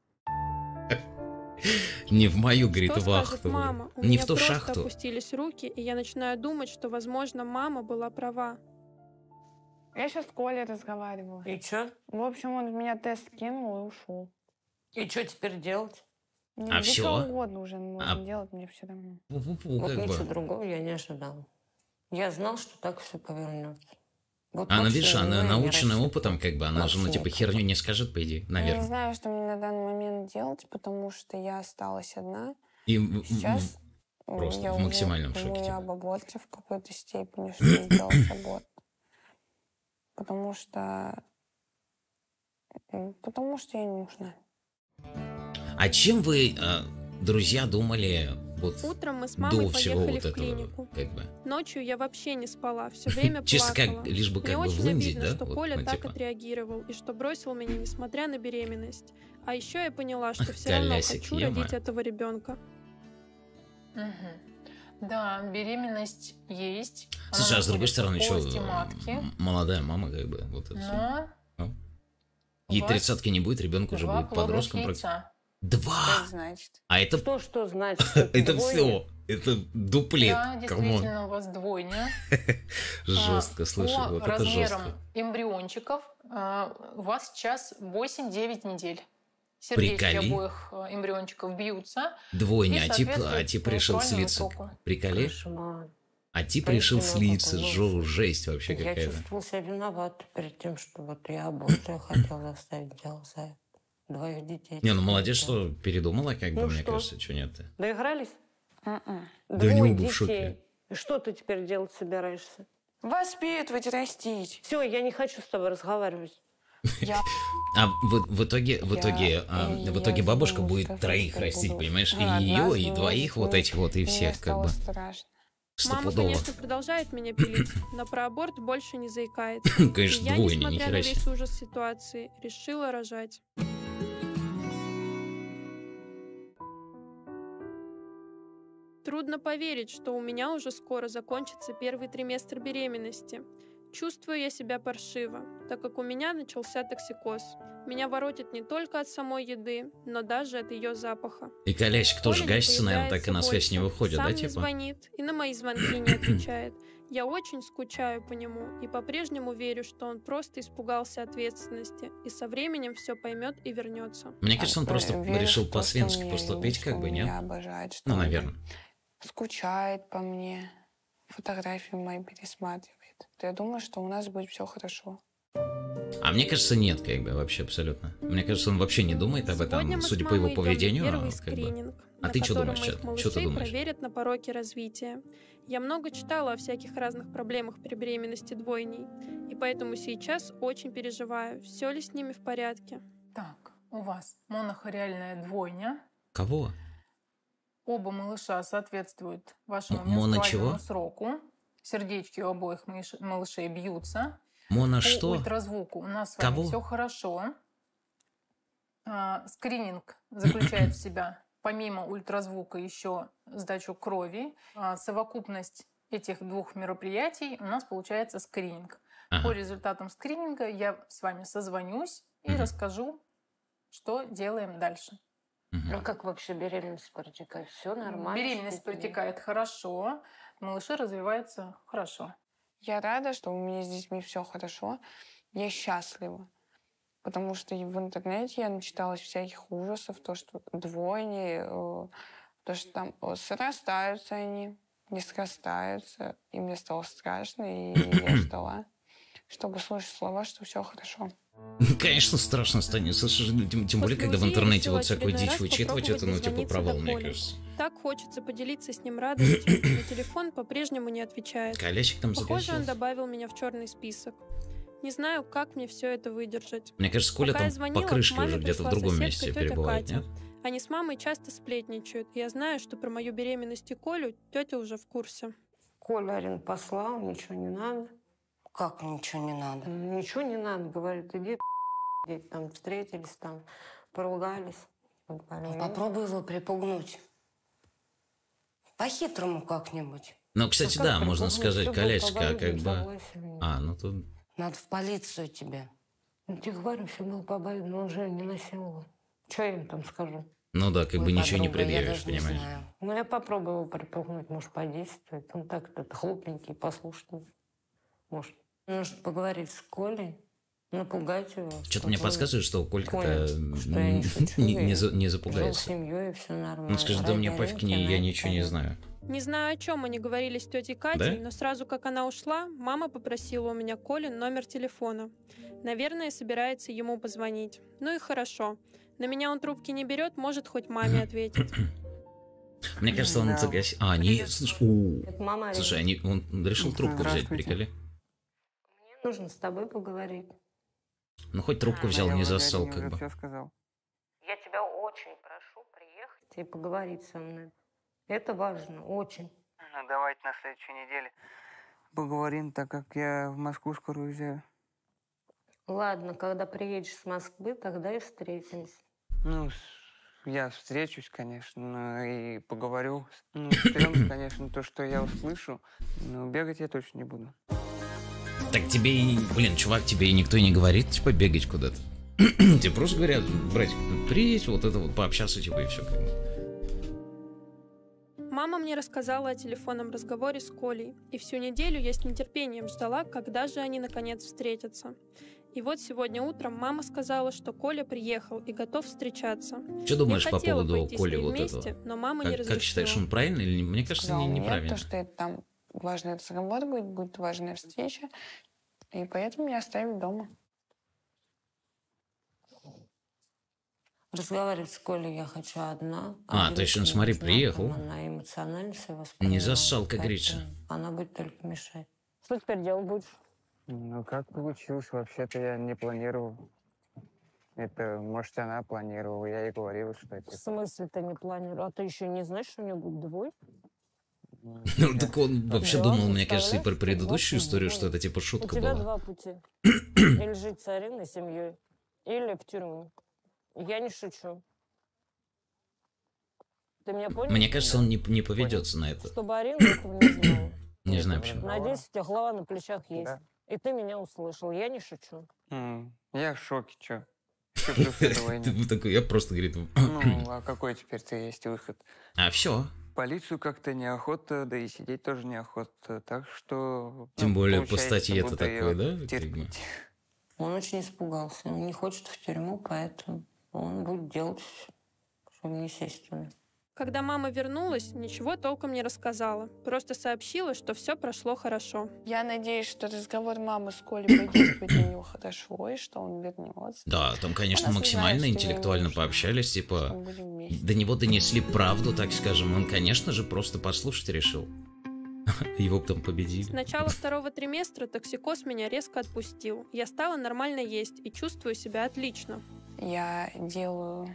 Не в мою, говорит, Что скажет вахту. мама? У Не меня в ту просто шахту. опустились руки, и я начинаю думать, что, возможно, мама была права. Я сейчас с Колей разговаривала. И чё? В общем, он в меня тест кинул и ушел. И что теперь делать? Не, А да всё? что угодно уже можно А- делать, мне все равно. Пу-пу-пу, Вот как ничего бы. другого я не ожидала. Я знал, что так все повернется. Вот Она, вообще видишь, на она него я не наученная рассчитывала. опытом, как бы, она же, ну, Вообще типа, никак. херню не скажет, по идее, Я не наверное. знаю, что мне на данный момент делать, потому что я осталась одна. И в- в- Сейчас м, просто я в уже максимальном думаю шоке, типа. об аборте в какой-то степени, что сделать аборт. Потому что... м, Потому что я не нужна. А чем вы, а, друзья, думали вот Утром мы с до мамой всего поехали вот в этого, клинику. как бы? Ночью я вообще не спала, все время Чисто плакала. как, лишь бы Мне как бы очень в Индии, обидно, да? что Вот, Коля ну, так типа. отреагировал и что бросил меня, несмотря на беременность. А еще я поняла, что все равно Колясик, хочу е-мое. родить этого ребенка. Мгм. Да, беременность есть. Она Слушай, а с другой находится стороны, в что, полости матки, молодая мама, как бы, вот это всё. но Ну. Ей у вас тридцатки не будет, ребенок уже два будет плодных подростком. прак- яйца. Два! Что это значит? А это, Что, что значит? это двойня? все, это дуплет, Да, камон. действительно, у вас двойня. Жестко, А, слушай, по вот это размерам жестко. эмбриончиков а, у вас сейчас восемь-девять недель. Сердечки Приколи. обоих а, эмбриончиков бьются. Двойня, и а тип, а соответствует тип решил натуральному слиться. току. Приколи? Кошмар. А тип решил Поистине слиться, такой, жо- жесть вообще Я какая-то. чувствовала себя виноватой перед тем, что вот я аборт хотела оставить, делать за это. Двоих детей. Не, ну молодец, что передумала, как бы, Ну мне что? кажется, что нет. Доигрались? М-м. Да они Двое оба в детей. шоке. И что ты теперь делать собираешься? Воспитывать, растить. Все, я не хочу с тобой разговаривать. Я... А в, в итоге, в итоге, Я- а, я в итоге бабушка думаю, будет скажу, троих что растить, буду понимаешь? И одна ее, и с двоих, вот ней, этих вот, и мне всех, как стало бы. страшно. Мама, Стопудово. конечно, продолжает меня пилить, но про аборт больше не заикается. Конечно, И я, двойня, несмотря нихера на себе. весь ужас ситуации, решила рожать. Трудно поверить, что у меня уже скоро закончится первый триместр беременности. Чувствую я себя паршиво, так как у меня начался токсикоз. Меня воротит не только от самой еды, но даже от ее запаха. И колечко тоже Коля не гасится, наверное, так и на появляется связь не больше, выходит, сам да, не типа? звонит и на мои звонки не отвечает. Я очень скучаю по нему и по-прежнему верю, что он просто испугался ответственности и со временем все поймет и вернется. Мне кажется, он просто Веришь решил в то, что по-свински меня поступить, любит, как что бы, меня нет? обожает, что Ну, он наверное. скучает по мне, фотографии мои пересматривает. Я думаю, что у нас будет все хорошо. А мне кажется, нет, как бы, вообще абсолютно. Мне кажется, он вообще не думает об этом, Сегодня мы с судя по его мамой идем на поведению. первый Как бы. скрининг, А на ты что котором думаешь, моих Чет? Что малышей ты думаешь? проверят на пороки развития. Я много читала о всяких разных проблемах при беременности двойней, и поэтому сейчас очень переживаю, все ли с ними в порядке. Так, у вас монохориальная двойня. Кого? Оба малыша соответствуют вашему М- моно менструальному чего? сроку. Сердечки у обоих малыш- малышей бьются. Моно По что? ультразвуку у нас с вами Кого? все хорошо. А, скрининг заключает в себя, помимо ультразвука, еще сдачу крови. А, совокупность этих двух мероприятий у нас получается скрининг. Ага. По результатам скрининга я с вами созвонюсь и Мгм. расскажу, что делаем дальше. А как вообще беременность протекает? Все нормально? Беременность что ли? протекает хорошо, малыши развиваются хорошо. Я рада, что у меня с детьми все хорошо. Я счастлива. Потому что и в интернете я начиталась всяких ужасов, то, что двойни, э, то, что там э, срастаются они, не срастаются. И мне стало страшно, и я ждала, чтобы слышать слова, что все хорошо. Конечно, страшно станет. Слушай, ну, тем, тем более, После когда в УЗИ интернете решила вот всякую очередной дичь раз вычитывать, это, ну, попробовать типа, дозвониться провал, до мне Коли. кажется. Так хочется поделиться с ним радостью, но телефон по-прежнему не отвечает. Колечек там Похоже, он загасился. добавил меня в черный список. Не знаю, как мне все это выдержать. Мне кажется, Коля Пока я там звонила, по к крышке маме уже где-то в пришла другом соседка, месте тетя перебывает, Катя. нет? Они с мамой часто сплетничают, и я знаю, что про мою беременность и Колю тетя уже в курсе. Коля Арин послал, ничего не надо. Как ничего не надо? Ничего не надо, говорит, иди, дети там встретились, там поругались. Ну, попробуй его припугнуть. По-хитрому как-нибудь. Ну, кстати, А как да, можно припугнуть? сказать, Любой колечко, а по как бы... согласию. А, ну тут... Надо в полицию тебе. Ну, тебе говорю, все было по обоюдному, но он же не насиловал. Что я им там скажу? Ну да, как Ой, бы ничего не подруга, я предъявишь, даже не понимаешь? знаю. Ну, я попробую его припугнуть, может, подействует. Он так этот хлопненький, послушный. Может. Нужно поговорить с Колей, напугать его. Что-то мне подсказывает, что Колька-то понял, что я не шучу, не, я не, за- не Жил с запугается. семьей, и все нормально. Он скажет, да мне Ради пофиг, Аринки не, я она ничего не пойдет. знаю. Не знаю, о чем они говорили с тетей Катей, Да? но сразу как она ушла, мама попросила у меня Колин номер телефона. Наверное, собирается ему позвонить. Ну и хорошо. На меня он трубки не берет, может хоть маме ответить. Мне кажется, он Да. загасил... А, не, слушай, у, Это мама Арина. слушай, они, он решил Ну, трубку взять, здравствуйте. приколи. Мне нужно с тобой поговорить. Ну, хоть трубку взял, Я не уже зассал, Арине как уже бы. все сказал. Я тебя очень прошу приехать и поговорить со мной. Это важно, очень. Ну, давайте на следующей неделе поговорим, так как я в Москву скоро уезжаю. Ладно, когда приедешь с Москвы, тогда и встретимся. Ну, с- я встречусь, конечно, но и поговорю. Ну, стрёмно, конечно, то, что я услышу, но бегать я точно не буду. Так тебе и... Блин, чувак, тебе и никто и не говорит, типа, бегать куда-то. Тебе просто говорят, братик, приедь, вот это вот, пообщаться, типа, и все. Как бы. Мама мне рассказала о телефонном разговоре с Колей, и всю неделю я с нетерпением ждала, когда же они наконец встретятся. И вот сегодня утром мама сказала, что Коля приехал и готов встречаться. Что думаешь я по хотела поводу пойти с Коли ней вот вместе, этого? но мама не Как, разрешила. как считаешь, он правильно или не? Мне кажется, Сказал не, нет, неправильно. то, что это там важная разговор будет, будет важная встреча. И поэтому меня оставили дома. Разговаривать с Колей я хочу одна. А, то есть он, смотри, Знака, приехал. Она эмоционально все Не воспринимает. зассал, как поэтому говорится. Она будет только мешать. Что теперь делать будешь? Ну, как получилось? Вообще-то я не планировал. Это, может, она планировала. Я ей говорил, что это... В смысле ты не планировал? А ты еще не знаешь, что у меня будет двое? Ну, так он вообще Да, думал, мне кажется, и про представляешь, предыдущую вот историю, двое. что это типа У шутка тебя была. два пути. Или жить цариной семьей, или в тюрьму. Я не шучу. Ты меня понял? Мне кажется, он не, не поведется на это. Чтобы Арина этого не знала. Не знаю почему. Надеюсь, у тебя голова на плечах есть. Да. И ты меня услышал. Я не шучу. М, Я в шоке, чё? Чё плюс этого нет? Ты такой, я просто, говорит... Ну, а какой теперь-то есть выход? А все. Полицию как-то неохота, да и сидеть тоже неохота. Так что... Тем ну, более по получается, статье это буду её такое, да? как терпеть. бы? Он очень испугался. Он не хочет в тюрьму, поэтому он будет делать, чтобы не сесть туда. Когда мама вернулась, ничего толком не рассказала. Просто сообщила, что все прошло хорошо. Я надеюсь, что разговор мамы с Колей подействует на него хорошо, и что он вернется. Да, там, конечно, Она максимально осознает, что ей интеллектуально нужно, пообщались, что типа... мы будем вместе. До него донесли правду, так скажем. Он, конечно же, просто послушать решил. Его бы там победили. С начала второго триместра токсикоз меня резко отпустил. Я стала нормально есть и чувствую себя отлично. Я делаю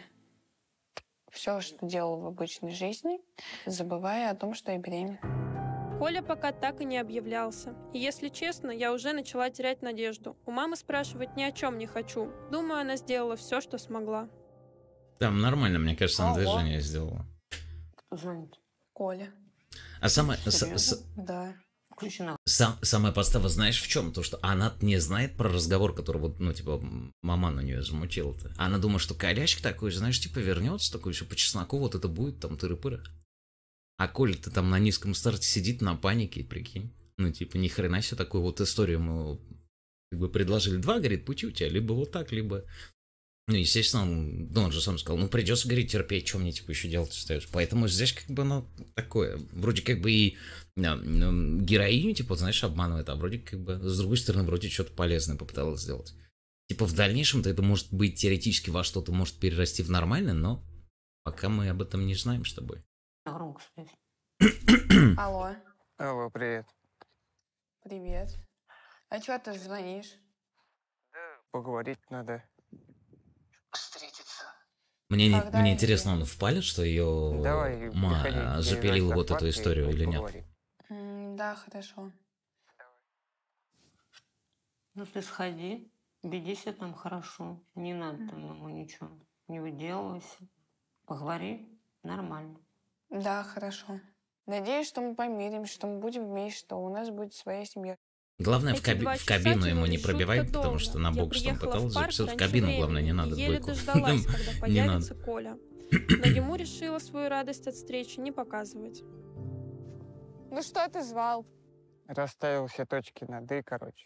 все, что делала в обычной жизни, забывая о том, что я беременна. Коля пока так и не объявлялся. И если честно, я уже начала терять надежду. У мамы спрашивать ни о чем не хочу. Думаю, она сделала все, что смогла. Там нормально, мне кажется, она Алло. движение сделала. Кто звонит? Коля. А самое, с- Серьезно? с- Да. Включена. сам- самая подстава, знаешь, в чем? То, что она не знает про разговор, который вот, ну, типа, мама на нее замутила-то. Она думает, что Коляшка такой, знаешь, типа, вернется, такой еще по чесноку, вот это будет, там, тыры-пыры. А Коля-то там на низком старте сидит на панике, прикинь. Ну, типа, ни хрена себе такую вот историю мы как бы предложили. Два, говорит, пути у тебя, либо вот так, либо... Ну, естественно, он, ну, он же сам сказал, ну, придется, говорит, терпеть, что мне, типа, еще делать остается. Поэтому здесь, как бы, ну, такое, вроде как бы и а, м, героиню, типа, знаешь, обманывает, а вроде как бы, с другой стороны, вроде что-то полезное попыталась сделать. Типа, в дальнейшем-то это может быть теоретически во что-то может перерасти в нормальное, но пока мы об этом не знаем с тобой. Громко связь. Алло, Алло, привет. привет. А чё ты звонишь? Поговорить надо. Мне, не- Когда мне и интересно, он впалит, что ее Давай, ма приходи, запилила приезжай вот в эту парк и историю или нет? поговорим. М, Да, хорошо. Ну ты сходи, веди себя там хорошо. Не надо там ему ничего. Не выделывайся. Поговори нормально. Да, хорошо. Надеюсь, что мы помиримся, что мы будем вместе, что у нас будет своя семья. Главное, в, Эти каби- два в часа кабину ему не тянулись жутко пробивать, потому долго. что на Я бокс там приехала пыталась в парк записать. В раньше кабину, главное, не времени надо и еле двойку. дождалась, когда Не появится надо. Коля. Но ему решила свою радость от встречи не показывать. Ну что ты звал? Расставил все точки над «и», короче.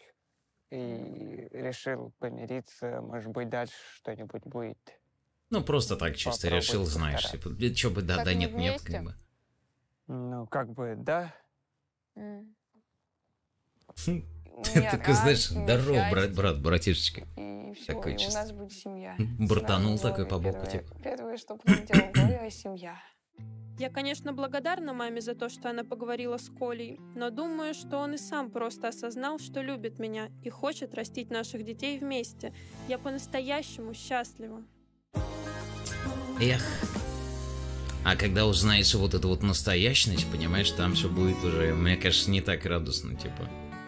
И решил помириться, может быть, дальше что-нибудь будет. Ну, просто так чисто Попробуй решил, знаешь, постараться. типа, что бы да, Так да мы нет, нет, вместе? как бы. Ну, как бы, да. М. Хм. У Ты меня такой, знаешь, раз, здорово, счастье, брат, брат, братишечка. И все, Такой и у чисто. нас будет семья. Бортанул Сразу такой по боку, первое, типа. Первое, что прилетело в голову, семья. Я, конечно, благодарна маме за то, что она поговорила с Колей, но думаю, что он и сам просто осознал, что любит меня и хочет растить наших детей вместе. Я по-настоящему счастлива. Эх. А когда узнаешь вот эту вот настоящность, понимаешь, там все будет уже, мне кажется, не так радостно, типа.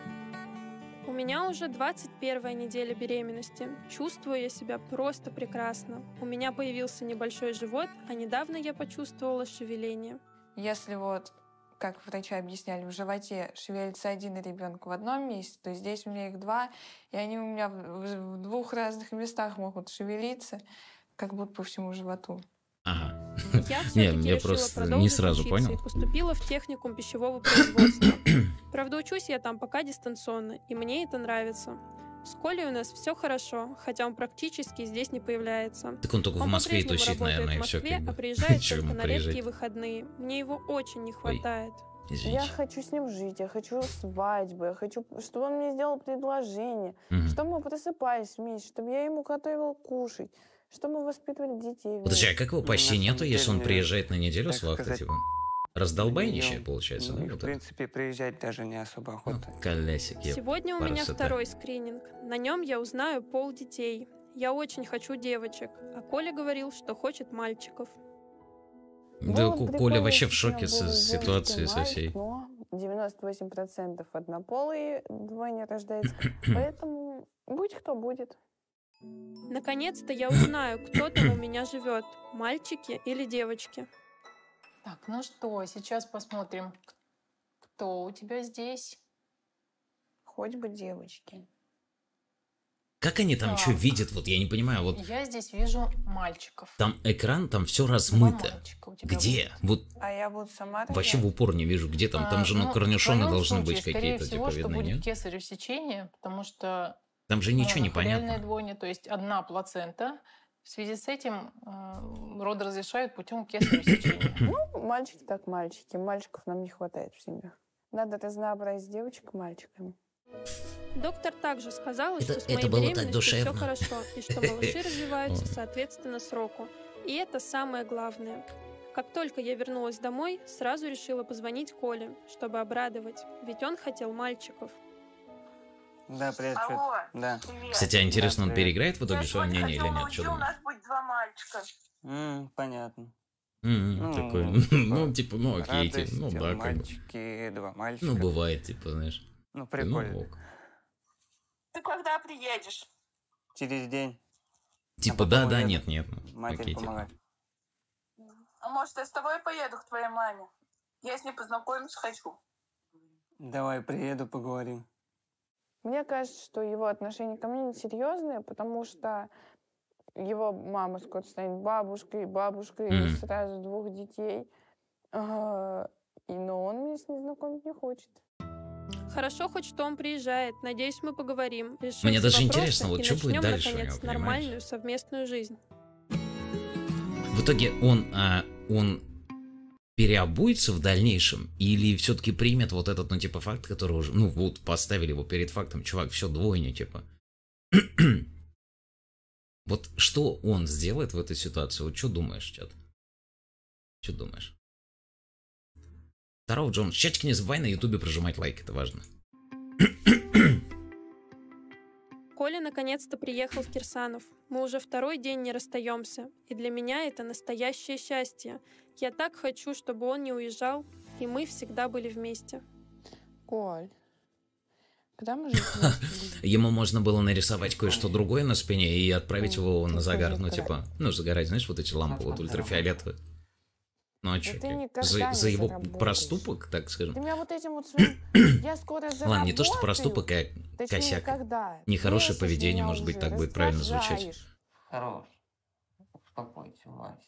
У меня уже двадцать первая неделя беременности. Чувствую я себя просто прекрасно. У меня появился небольшой живот, а недавно я почувствовала шевеление. Если вот, как врачи объясняли, в животе шевелится один ребенок в одном месте, то здесь у меня их два, и они у меня в, в двух разных местах могут шевелиться, как будто по всему животу. Ага. Я Не, все-таки я решила просто не продолжить сразу учиться понял. и поступила в техникум пищевого производства. Правда, учусь я там пока дистанционно, и мне это нравится. С Колей у нас все хорошо, хотя он практически здесь не появляется. Так он только в Москве и по-прежнему тусит, работает наверное, и в все Москве, как бы. а приезжает Чё только ему на приезжать? редкие выходные. Мне его очень не хватает. Извините. Я хочу с ним жить, я хочу свадьбы, я хочу, чтобы он мне сделал предложение, Мгм. чтобы мы просыпались вместе, чтобы я ему готовила кушать, чтобы мы воспитывали детей Подожди, а вместе. как его почти На нету, самом если он деле, приезжает на неделю так с вахты, сказать, типа? Раздолбайничая, Днём. получается, Ну, да? и, Вот в принципе, приезжать даже не особо охота. это? Колясики. Сегодня у меня красота. второй скрининг. На нем я узнаю пол детей. Я очень хочу девочек, а Коля говорил, что хочет мальчиков. Да, Было бы Ку- Коля прикольно, вообще в если бы шоке был со девочка и ситуации со мальчик, всей. но девяносто восемь процентов однополые двойня рождается, поэтому будь кто будет. Наконец-то я узнаю, кто там у меня живет, мальчики или девочки. Так, ну что, сейчас посмотрим, кто у тебя здесь. Хоть бы девочки. Как они там Так. что видят? Вот я не понимаю. Вот Я здесь вижу мальчиков. там экран, там все Два размыто. мальчика у тебя Где? будет. Вот А я буду сама вообще в рожать? упор не вижу, где там. Там А, же, ну, ну, в корнишоны твоем должны случае, быть скорее какие-то, всего, типа, что видны, будет нет? кесарево сечение, потому что Там же ничего не э, реальная понятно. двойня, то есть одна плацента. В связи с этим э, роды разрешают путем кесарево сечения. Ну, мальчики так мальчики. Мальчиков нам не хватает в семье. Надо разнообразить девочек мальчиками. Доктор также сказала, Это- что с это моей было так беременностью душевно. все хорошо, и что малыши развиваются Ой. соответственно сроку. И это самое главное. Как только я вернулась домой, сразу решила позвонить Коле, чтобы обрадовать, ведь он хотел мальчиков. Да, привет, чё- Алло, Да. привет. Кстати, а интересно, он Да, привет. переиграет в итоге Я свое сегодня мнение или ходила на нет? Что УЗИ, у думаешь? нас будет два мальчика. М, понятно. М, Ну, Такой, типа, ну, типа, ну, окей, типа, радость, ну, да, как бы. мальчики, два мальчика. Ну, бывает, типа, знаешь. Ну, Ну, прикольно. ок. Ты когда приедешь? Через день Типа, потом да, да, уеду. нет, нет. ну, матери Окей, типа. помогать. А может, я с тобой поеду к твоей маме? Я с ней познакомиться хочу. Давай, приеду, поговорим. Мне кажется, что его отношение ко мне несерьезное, потому что его мама скоро станет бабушкой, бабушкой Мгм. и сразу двух детей. А, И, но он меня с ней знакомить не хочет. Хорошо хоть, что он приезжает. Надеюсь, мы поговорим. Решим Мне все даже вопросы интересно, вот и что будет начнем, дальше у наконец, него, понимаешь? нормальную совместную жизнь. В итоге он, а, он переобуется в дальнейшем или все-таки примет вот этот, ну, типа, факт, который уже, ну, вот, поставили его перед фактом, чувак, все двойня, типа. Вот что он сделает в этой ситуации? Вот что думаешь, чат? Что думаешь? Здорово, Джон. Чатик, не забывай на ютубе прожимать лайк, это важно. Коля наконец-то приехал в Кирсанов. Мы уже второй день не расстаемся. И для меня это настоящее счастье. Я так хочу, чтобы он не уезжал, и мы всегда были вместе. Коль, когда мы жить вместе будем? Ему можно было нарисовать кое-что другое на спине и отправить его на ты загар, тоже ну, кра- типа, ну, загорать, знаешь, вот эти лампы вот ультрафиолетовые. Ну, а Да чё, ты я- никогда за, не за его заработаешь. проступок, так скажем. Ты меня вот этим вот своим... Я скоро заработаю. Ладно, не то, что проступок, а Точнее, косяк. когда? Нехорошее Бесишь поведение, меня может быть, уже, так будет правильно звучать. раздражаешь. Хорош. Успокойся, Вася.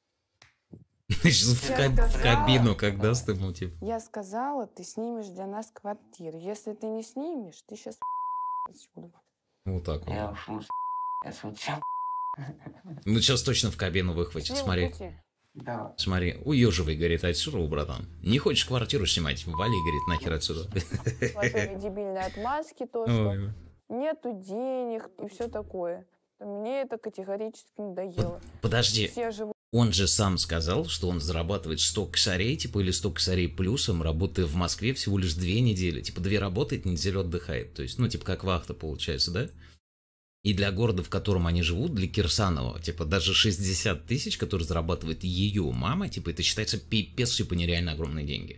Сейчас в, Я каб- в сказала. кабину, как даст ему, типа. Я сказала, ты снимешь для нас квартиру. Если ты не снимешь, ты сейчас отсюда. Вот так вот. Я ушел, я случайно. Ну, сейчас точно в кабину выхватит, Шли в смотри. пути. Давай. Смотри, уеживай, говорит, отсюда, братан. Не хочешь квартиру снимать? Вали, говорит, нахер отсюда. Твои дебильные отмазки, то, что Ой. нету денег и все такое. Мне это категорически надоело. Подожди, Все живут. он же сам сказал, что он зарабатывает сто косарей, типа, или сто косарей плюсом, работая в Москве всего лишь две недели. Типа, две работает, неделю отдыхает. То есть, ну, типа, как вахта получается, да? И для города, в котором они живут, для Кирсанова, типа, даже шестьдесят тысяч, которые зарабатывает ее мама, типа, это считается пипец, типа, нереально огромные деньги.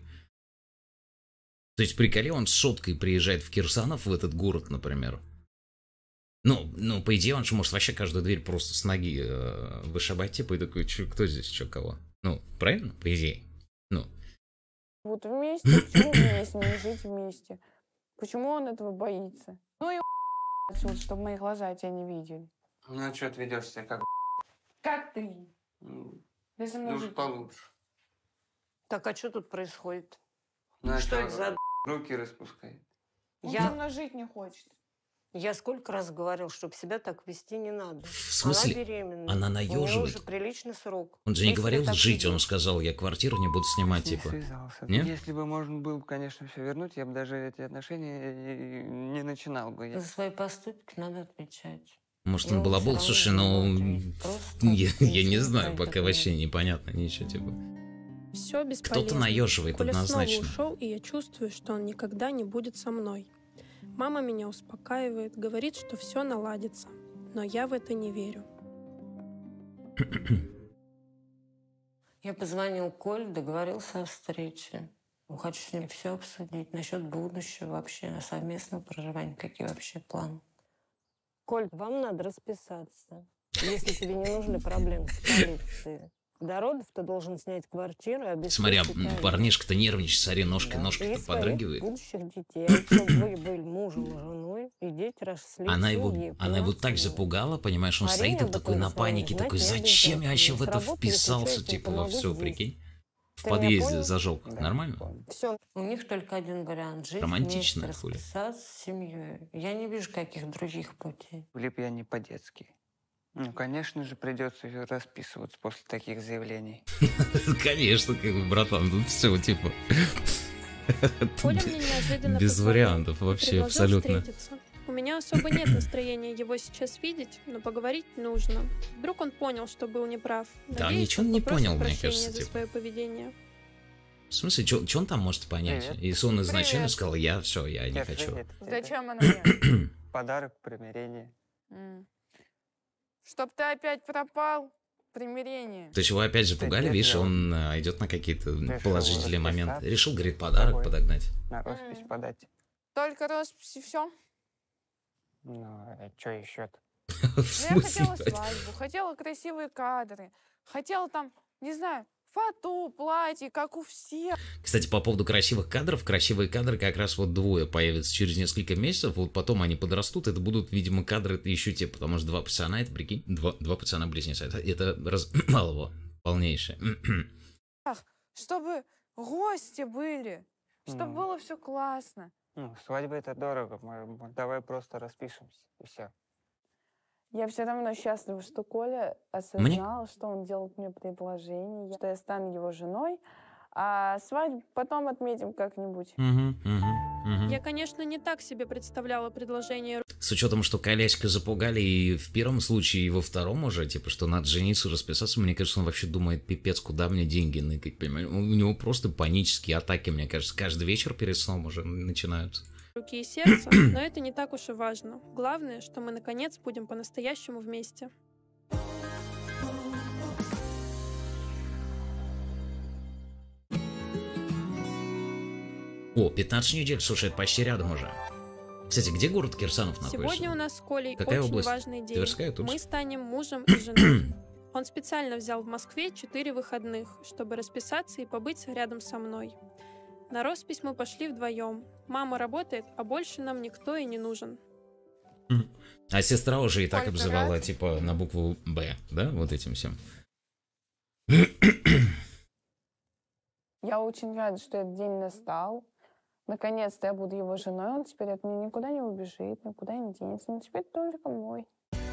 То есть, приколи, он соткой приезжает в Кирсанов, в этот город, например. Ну, ну, по идее, он же может вообще каждую дверь просто с ноги э, вышибать, типа, и такой, чё, кто здесь, чё, кого? Ну, правильно? По идее. Ну, Вот вместе, почему мне с ним не жить вместе? Почему он этого боится? Ну и отсюда, чтобы мои глаза тебя не видели. Ну, а что ты ведешь себя как... Как ты? Ну, Ты со мной уж жить получше. Так, а что тут происходит? Ну, а Что чё, это за... руки распускай. Он Я- со мной жить не хочет. Я сколько раз говорил, чтобы себя так вести не надо. в смысле? Она беременна. Она У нее наёживает. уже приличный срок. Он же не Если говорил так жить, он ведёшь. сказал, я квартиру не буду снимать, Не типа. связался. Нет? Если бы можно было, конечно, все вернуть, я бы даже эти отношения и не начинал бы. Я. За свои поступки надо отвечать. Может, Я он балабол, лучше слушай, раньше ну, работаю. Просто я, так я не ничего знаю, про пока это вообще нет. непонятно ничего, типа. Все бесполезно. Кто-то наеживает Коля однозначно. снова ушел, и я чувствую, что он никогда не будет со мной. Мама меня успокаивает, говорит, что все наладится. Но я в это не верю. Я позвонил Коле, договорился о встрече. Хочу с ним все обсудить насчет будущего вообще, о совместном проживании, какие вообще планы. Коль, вам надо расписаться. Если тебе не нужны проблемы с полицией. До родов ты должен снять квартиру и обеспечить... Смотри, а парнишка-то нервничает, смотри, ножка, Да. ножка-то И своих подрагивает. будущих детей, чтобы вы были мужем и женой, и дети росли Она в его, семье, она его так полноценные. запугала, понимаешь, он Марине стоит и об такой этом на с вами панике, знать такой, не зачем я вообще в это обязательно. вписался, С работы, если типа, во помогу все, здесь. прикинь. В Ты меня подъезде понял? зажег, нормально? Все. У них только один вариант. Жить Романтично, вместе, хули. расписаться с семьей. Я не вижу каких других путей. Влип я не по-детски. Ну, конечно же, придется её расписываться после таких заявлений. Конечно, как бы, братан, тут все, типа... Коля мне неожиданно Без позвонил вариантов и вообще, предложил абсолютно. встретиться. У меня особо нет настроения его сейчас видеть, но поговорить нужно. Вдруг он понял, что был неправ. Да, Надеюсь, ничего он он не попросит понял, мне прощения кажется, за типа. свое поведение. В смысле, что он там может понять? Привет. Если он изначально Привет. сказал, я все, я не Нет, хочу. привет. Зачем она мне? Подарок, примирение. М. Чтоб ты опять пропал, примирение. То есть его опять же Да пугали, нет, видишь, я он а, идет на какие-то решил положительные моменты. расписаться Решил, говорит, с подарок тобой. подогнать. На роспись подать. Только роспись и все. Ну, а что еще-то? В Я смысле? хотела свадьбу, хотела красивые кадры, хотела там, не знаю, фату, платье, как у всех. Кстати, по поводу красивых кадров, красивые кадры как раз вот двое появятся через несколько месяцев, вот потом они подрастут, это будут, видимо, кадры еще те, потому что два пацана, это, прикинь, два, два пацана-близнеца, это, это раз... малого, полнейшее. Чтобы гости были, чтобы Ну. было все классно. Ну, свадьба это дорого. Мы, мы давай просто распишемся, и все. Я все равно счастлива, что Коля осознал, что он делает мне предложение, что я стану его женой, а свадьбу потом отметим как-нибудь. Я, конечно, не так себе представляла предложение. С учетом, что колечко запугали и в первом случае, и во втором уже, типа, что надо жениться, расписаться, мне кажется, он вообще думает, пипец, куда мне деньги ныкать, понимаешь? У него просто панические атаки, мне кажется, каждый вечер перед сном уже начинаются. Руки и сердца, но это не так уж и важно. Главное, что мы наконец будем по-настоящему вместе. О, пятнадцать недель, слушай, это почти рядом уже. Кстати, где город Кирсанов находится? Сегодня у нас с Колей Какая очень область? важный день. Тверская, Тульская? Мы станем мужем и женой. Он специально взял в Москве четыре выходных, чтобы расписаться и побыть рядом со мной. На роспись мы пошли вдвоем. Мама работает, а больше нам никто и не нужен. А сестра уже и так Ой, ты обзывала, рад? типа, на букву Б, да, вот этим всем. Я очень рада, что этот день настал. Наконец-то я буду его женой, он теперь от меня никуда не убежит, никуда не денется, он теперь только мой.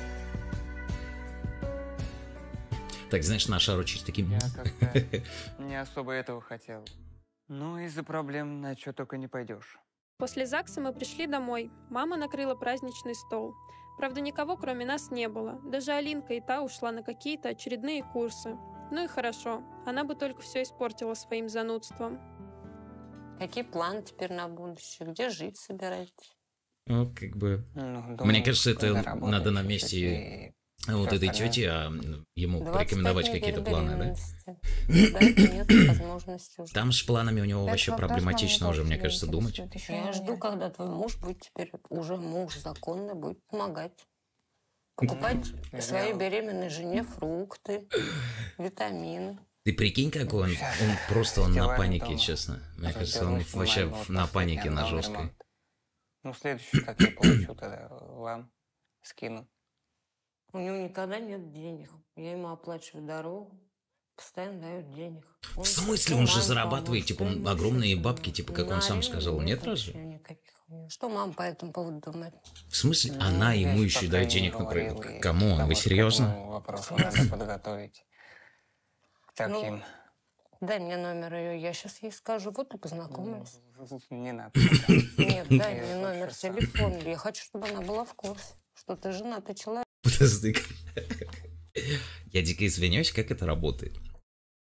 Так, знаешь, наша ручить таким... Я как-то не особо этого хотел. Ну, из-за проблем на что только не пойдешь. После ЗАГСа мы пришли домой. Мама накрыла праздничный стол. Правда, никого кроме нас не было. Даже Алинка и та ушла на какие-то очередные курсы. Ну и хорошо. Она бы только все испортила своим занудством. Какие планы теперь на будущее? Где жить собираетесь? Ну, как бы... Ну, Мне думаю, кажется, это когда работаешь, надо на если месте ты- вот всё этой остальное. тети, а ему двадцать порекомендовать пять недель какие-то планы, да? беременности. Да, нет возможности уже. Там с планами у него Это вообще вопрос проблематично моего уже, мне бабушки кажется, думать. интересует, ещё Я не жду, я. когда твой муж будет теперь уже муж законный, будет помогать. Покупать Мгм. своей Я- беременной жене фрукты, витамины. Ты прикинь, какой он, он просто он на Сделаем панике, дома. честно. Мне кажется, он Разберусь, вообще нормально, вот на последний панике, на новый жесткой. ремонт. Ну, следующий, как я получу, тогда вам скину. У него никогда нет денег. Я ему оплачиваю дорогу, постоянно дают денег. В смысле, он же зарабатывает, типа, огромные бабки, типа, как он сам сказал, нет разве? Что мама по этому поводу думает? В смысле, Ну, она я ему ж еще пока дает не денег на говорил, проект? и Камон, потому вы что к серьезно? этому вопросу надо подготовить. К таким. Ну, дай мне номер ее, я сейчас ей скажу, вот и познакомились. Не надо. Нет, дай Я мне лучше номер сам. телефона. Я хочу, чтобы она была в курсе, что ты женатый человек. Подожди. Я дико извиняюсь, как это работает.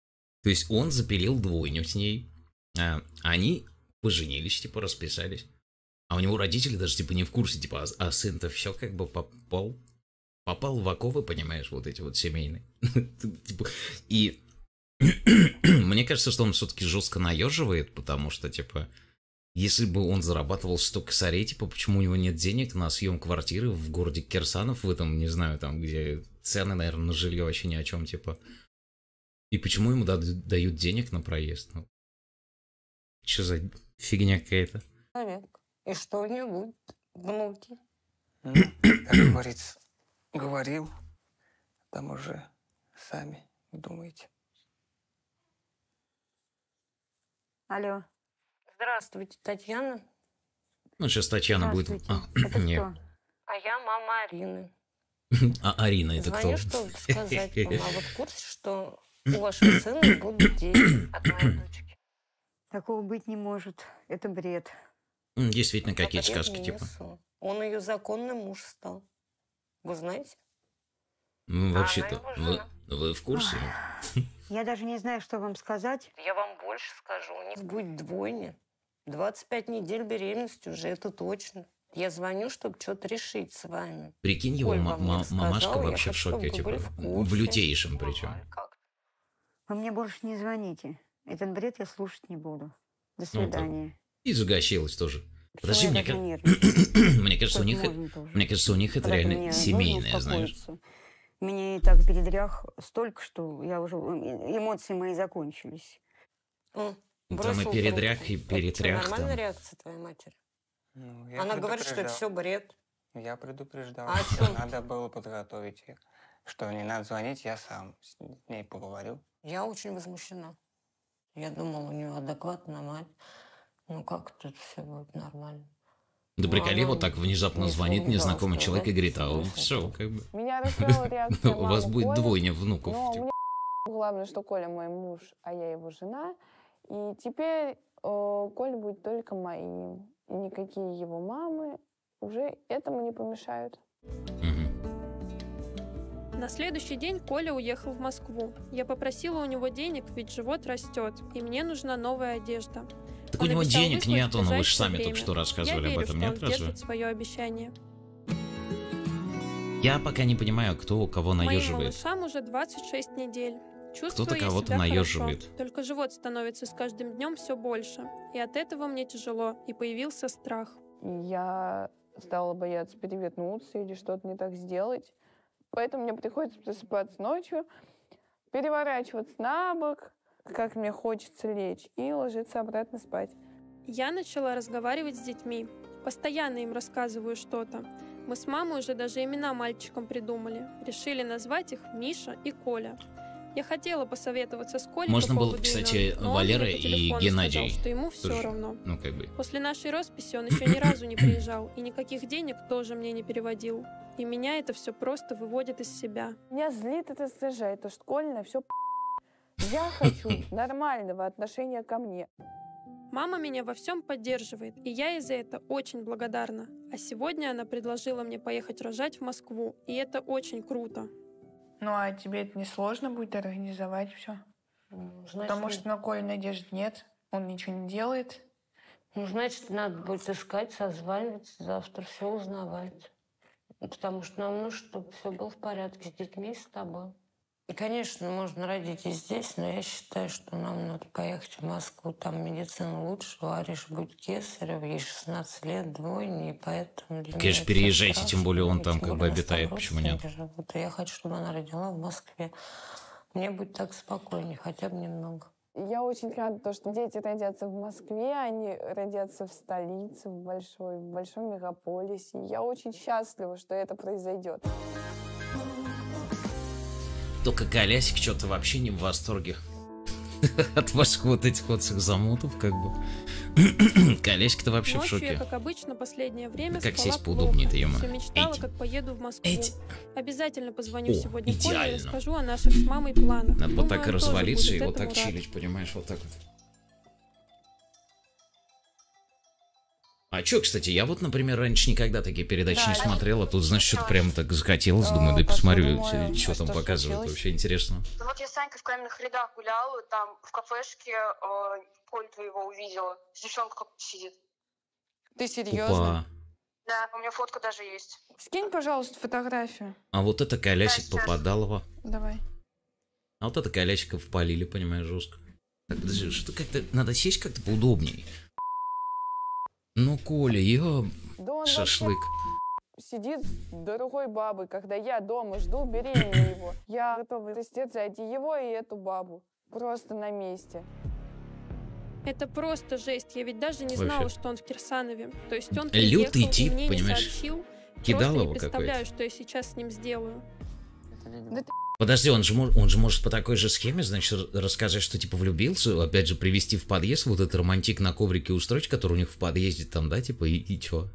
То есть он запилил двойню с ней, а, они поженились, типа, расписались. А у него родители даже, типа, не в курсе, типа, а, а сын-то все как бы попал, попал в оковы, понимаешь, вот эти вот семейные. И мне кажется, что он все-таки жестко наеживает, потому что, типа, если бы он зарабатывал сто косарей, типа, почему у него нет денег на съем квартиры в городе Кирсанов, в этом, не знаю, там, где цены, наверное, на жилье вообще ни о чем, типа. И почему ему дают, дают денег на проезд? Ну, что за фигня какая-то? И что у него будет? Внуки. Ну, как говорится, говорил, там уже сами думаете. Алло. Здравствуйте, Татьяна. Ну, сейчас Татьяна будет... А, это нет. кто? А я мама Арины. А Арина это Звоню, кто? чтобы сказать вам, а вы в курсе, что у вашего сына будут дети от моей дочки? Такого быть не может. Это бред. Действительно, какие-то бред сказки, не типа. несу. Он ее законный муж стал. Вы знаете? Ну, А вообще-то, она его вы, вы в курсе? Я даже не знаю, что вам сказать. Я вам больше скажу. У них будет двойня. двадцать пять недель беременности уже, это точно. Я звоню, чтобы что-то решить с вами. Прикинь, его Коль ма- вам не ма- рассказал, мамашка я вообще в хочу, шоке, чтобы вы типа, были в в курсе. лютейшем причем. Вы мне больше не звоните. Этот бред я слушать не буду. До Ну, свидания. И загощилась тоже. Подожди, я мне, даже ка- нервничаю? мне кажется, у Сколько них, можно тоже? мне кажется, у них это Когда-то реально мне семейное, нужно знаешь. успокоиться. Меня и так передрях столько, что я уже эмоции мои закончились. Ну, там и передрях, и перетрях. Это нормальная Там. реакция твоей матери? Ну, я Она говорит, что это предупреждал. все бред. Я предупреждал, А что чё? надо было подготовить ее. Что не надо звонить, я сам с ней поговорю. Я очень возмущена. Я думала, у нее адекватная мать. Ну как тут все будет нормально? Да Ну, приколи, она вот так внезапно не звонит вспомнила, незнакомый что человек и говорит, а знаете, все, как бы. Меня расстроила реакция У вас мамы будет Коли, двойня внуков. но типа. мне главное, что Коля мой муж, а я его жена. И теперь э, Коля будет только моим. И никакие его мамы уже этому не помешают. На следующий день Коля уехал в Москву. Я попросила у него денег, ведь живот растет, и мне нужна новая одежда. Так Он у него обещал денег выслать нет, в он, вы же ближайшее сами только время. что рассказывали Я об верю, этом, что нет, он разве? держит свое обещание. Я пока не понимаю, кто у кого Моим наеживает. малышам уже двадцать шесть недель. Чувствую Кто-то я кого-то себя наеживает. хорошо, только живот становится с каждым днем все больше. И от этого мне тяжело, и появился страх. И я стала бояться перевернуться или что-то не так сделать. Поэтому мне приходится просыпаться ночью, переворачиваться на бок, как мне хочется лечь, и ложиться обратно спать. Я начала разговаривать с детьми. Постоянно им рассказываю что-то. Мы с мамой уже даже имена мальчикам придумали. Решили назвать их Миша и Коля. Я хотела посоветоваться с Колей Можно по было, поводу кстати, имен, но он Валера мне по и телефону Геннадий. сказал, что ему все Тоже, равно. Ну, как бы. После нашей росписи он еще ни разу не приезжал, и никаких денег тоже мне не переводил. И меня это все просто выводит из себя. Меня злит это раздражает, то что школьное все Я хочу нормального отношения ко мне. Мама меня во всем поддерживает, и я ей за это очень благодарна. А сегодня она предложила мне поехать рожать в Москву, и это очень круто. Ну а тебе это не сложно будет организовать все? Значит, Потому что на Коле надежды нет, он ничего не делает. Ну, значит, надо будет искать, созваниваться, завтра все узнавать. Потому что нам нужно, чтобы все было в порядке с детьми и с тобой. И, конечно, можно родить и здесь, но я считаю, что нам надо поехать в Москву. Там медицина лучше, у Ариши будет кесарево, ей шестнадцать лет, двойня, и поэтому... Для Конечно, меня переезжайте, это тем более он страшно. там Тем как бы более у нас обитает, там почему нет? родственники живут, и я хочу, чтобы она родила в Москве. Мне будет так спокойнее, хотя бы немного. Я очень рада, то, что дети родятся в Москве, они родятся в столице, в большой, в большом мегаполисе. Я очень счастлива, что это произойдет. Только Колясик что-то вообще не в восторге от ваших вот этих вот всех замутов, как бы. Колясик-то вообще в Ночью шоке. я, как обычно, последнее время Как спала сесть поудобнее-то, плохо. ё-моё. Все мечтала, Эти. как поеду в Москву. Эти. Обязательно позвоню О, сегодня Коле и идеально. расскажу о наших с мамой планах. Надо вот Думаю, так и он тоже развалиться будет и вот этому так рад. чилить, понимаешь, вот так вот. А чё, кстати, я вот, например, раньше никогда такие передачи Да, не я- смотрел, а тут, значит, что-то прям так захотелось, Э, думаю, да и пошла посмотрю, домой, что а там что показывают, случилось? вообще интересно. Ну вот я с Санькой в каменных рядах гуляла, там в кафешке э, Коль твоего увидела. С девчонкой как сидит. Ты серьезно? Опа. Да, у меня фотка даже есть. Скинь, пожалуйста, фотографию. А вот это колясик Попадалова. Давай. А вот это колясиков впалили, понимаешь, жестко. Так, подожди, что как-то, надо сесть как-то поудобней. Ну, Коля, я... Да он Шашлык. Сидит с другой бабой, когда я дома жду беременную его. Я готова растерзать и его, и эту бабу. Просто на месте. Это просто жесть. Я ведь даже не Вообще. знала, что он в Кирсанове. То есть он Лютый приехал и тип, мне не понимаешь? сообщил. Кидал Просто его не представляю, какой-то. что я сейчас с ним сделаю. Да ты... Подожди, он же, мож- он же может по такой же схеме, значит, р- рассказать, что типа влюбился, опять же привести в подъезд, вот этот романтик на коврике устроить, который у них в подъезде там, да, типа, и, и чё?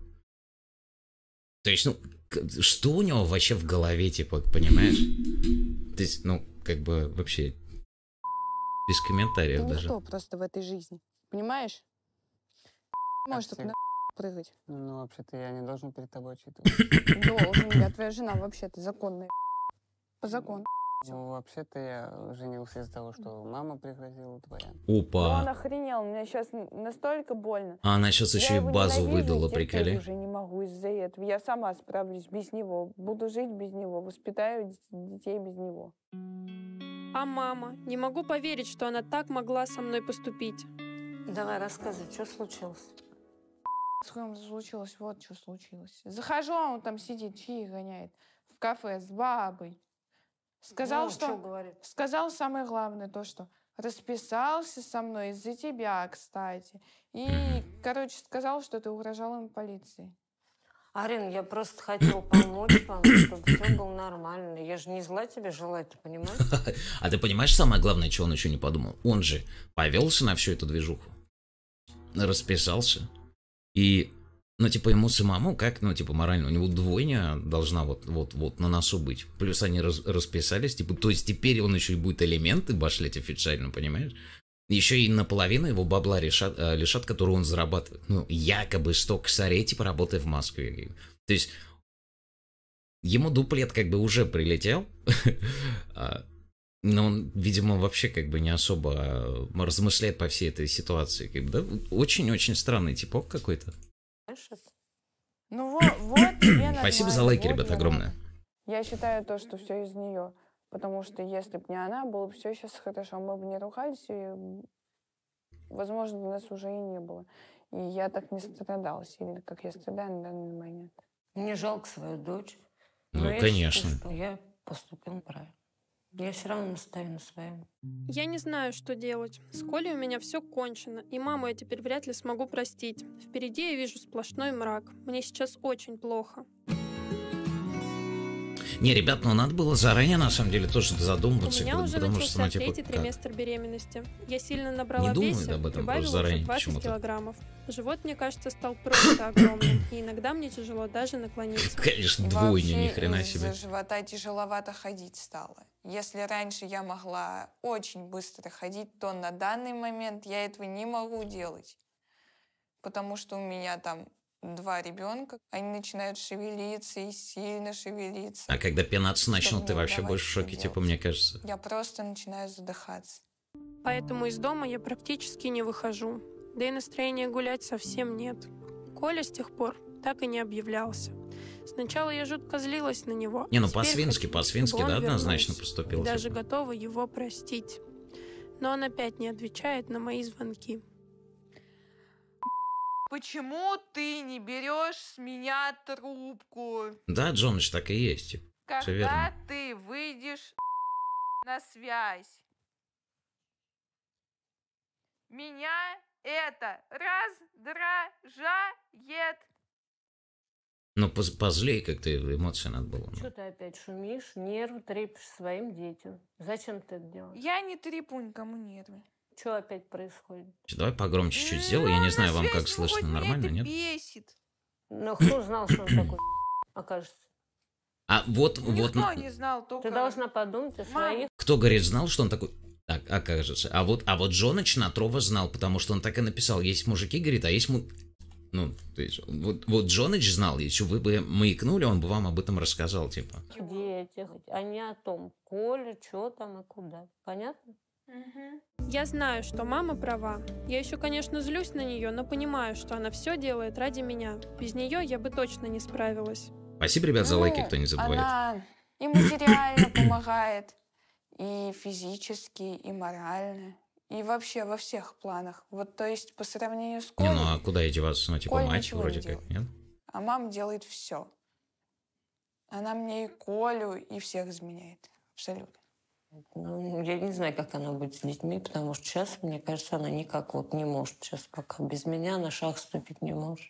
То есть, ну, к- что у него вообще в голове, типа, понимаешь? То есть, ну, как бы вообще без комментариев Ты даже. никто просто в этой жизни. Понимаешь? Можешь только на прыгать. Ну, вообще-то я не должен перед тобой отчитываться. Должен. Я твоя жена вообще-то законная. По закону. Ну, вообще-то я женился из-за того, что мама пригрозила твоя. Ну, он Опа. охренел. Мне сейчас настолько больно. А она сейчас еще Я и его базу ненавижу, выдала, терпеть приколи. уже не могу из-за этого. Я сама справлюсь без него. Буду жить без него. Воспитаю д- детей без него. А мама? Не могу поверить, что она так могла со мной поступить. Давай, рассказывай, что случилось? С кем случилось? Вот что случилось. Захожу, а он там сидит, чаи гоняет. В кафе с бабой. Сказал, Ну, что... чё говорит? Сказал самое главное, то, что расписался со мной из-за тебя, кстати. И, короче, сказал, что ты угрожал ему полиции. Арин, я просто хотела помочь вам, чтобы все было нормально. Я же не зла тебе желаю, ты понимаешь? А ты понимаешь, самое главное, чего он еще не подумал? Он же повелся на всю эту движуху, расписался, и, ну, типа, ему самому, как, ну, типа, морально, у него двойня должна вот, вот, вот на носу быть. Плюс они раз- расписались, типа, то есть теперь он еще и будет элементы башлять официально, понимаешь? Еще и наполовину его бабла решат, э, лишат, которую он зарабатывает. Ну, якобы сто косарей, типа, работая в Москве. То есть, ему дуплет как бы уже прилетел, а, но он, видимо, вообще как бы не особо а, размышляет по всей этой ситуации. Как бы, да? Очень-очень странный типок какой-то. Ну вот, вот тебе Спасибо за нормально, лайки, вот ребята, не огромное. надо. Я считаю то, что все из нее. Потому что если бы не она, было бы все сейчас хорошо. Мы бы не ругались, и, возможно, бы нас уже и не было. И я так не страдала сильно, как я страдаю на данный момент. Мне жалко свою дочь. Ну, но я конечно. считаю, что я поступил правильно. Я все равно настаю на своем. Я не знаю, что делать. С Колей у меня все кончено, и маму я теперь вряд ли смогу простить. Впереди я вижу сплошной мрак. Мне сейчас очень плохо. Не, ребят, ну надо было заранее, на самом деле, тоже У задумываться. меня уже потому что, начался ну, типа, третий как? триместр беременности. Я сильно набрала Не в думаю весе, об этом прибавила просто заранее уже двадцать почему-то. килограммов. Живот, мне кажется, стал просто огромным, и иногда мне тяжело даже наклониться. Конечно, И двойня, вообще ни хрена из-за себе. живота тяжеловато ходить стало. Если раньше я могла очень быстро ходить, то на данный момент я этого не могу делать. Потому что у меня там два ребенка, они начинают шевелиться и сильно шевелиться. А когда пинаться начнут, Чтобы ты не вообще давать больше в себе шоке, делать. типа, мне кажется. Я просто начинаю задыхаться. Поэтому из дома я практически не выхожу. Да и настроения гулять совсем нет. Коля с тех пор так и не объявлялся. Сначала я жутко злилась на него. Не, ну а теперь по-свински, хочу, по-свински, чтобы да, он однозначно вернулся. поступил. И даже типа. готова его простить. Но он опять не отвечает на мои звонки. Почему ты не берешь с меня трубку? Да, Джоныч, так и есть. Типа. Все верно. Когда ты выйдешь на связь? Меня это раздражает. Ну, поз- позлей как-то эмоции надо было. ну. Что ты опять шумишь, нервы трепишь своим детям? Зачем ты это делаешь? Я не трепу никому нервы. Что опять происходит? Давай погромче чуть сделай. Я не знаю, вам как слышно, нормально, нет? Бесит. Но кто знал, что он такой окажется? А вот, вот, Никто не знал, только... Ты должна подумать о своих. кто, говорит, знал, что он такой... Так, окажется. А вот, а вот Джоныч Натрова знал, потому что он так и написал. Есть мужики, говорит, а есть му... Ну, то есть, вот, вот Джоныч знал, если вы бы маякнули, он бы вам об этом рассказал, типа. Детях, а не о том, Коля, что там и куда. Понятно? Я знаю, что мама права. Я еще, конечно, злюсь на нее, но понимаю, что она все делает ради меня. Без нее я бы точно не справилась. Спасибо, ребят, за Ну, лайки, кто не забывает. Она и материально помогает, и физически, и морально, и вообще во всех планах. Вот, то есть, по сравнению с Не, Колей, ну а куда я деваться? Ну, типа, Коля мать ничего вроде не как, делает. нет? А мама делает все. Она мне и Колю, и всех изменяет. Абсолютно. Ну, я не знаю, как она будет с детьми, потому что сейчас, мне кажется, она никак вот не может. Сейчас пока без меня на шаг ступить не может.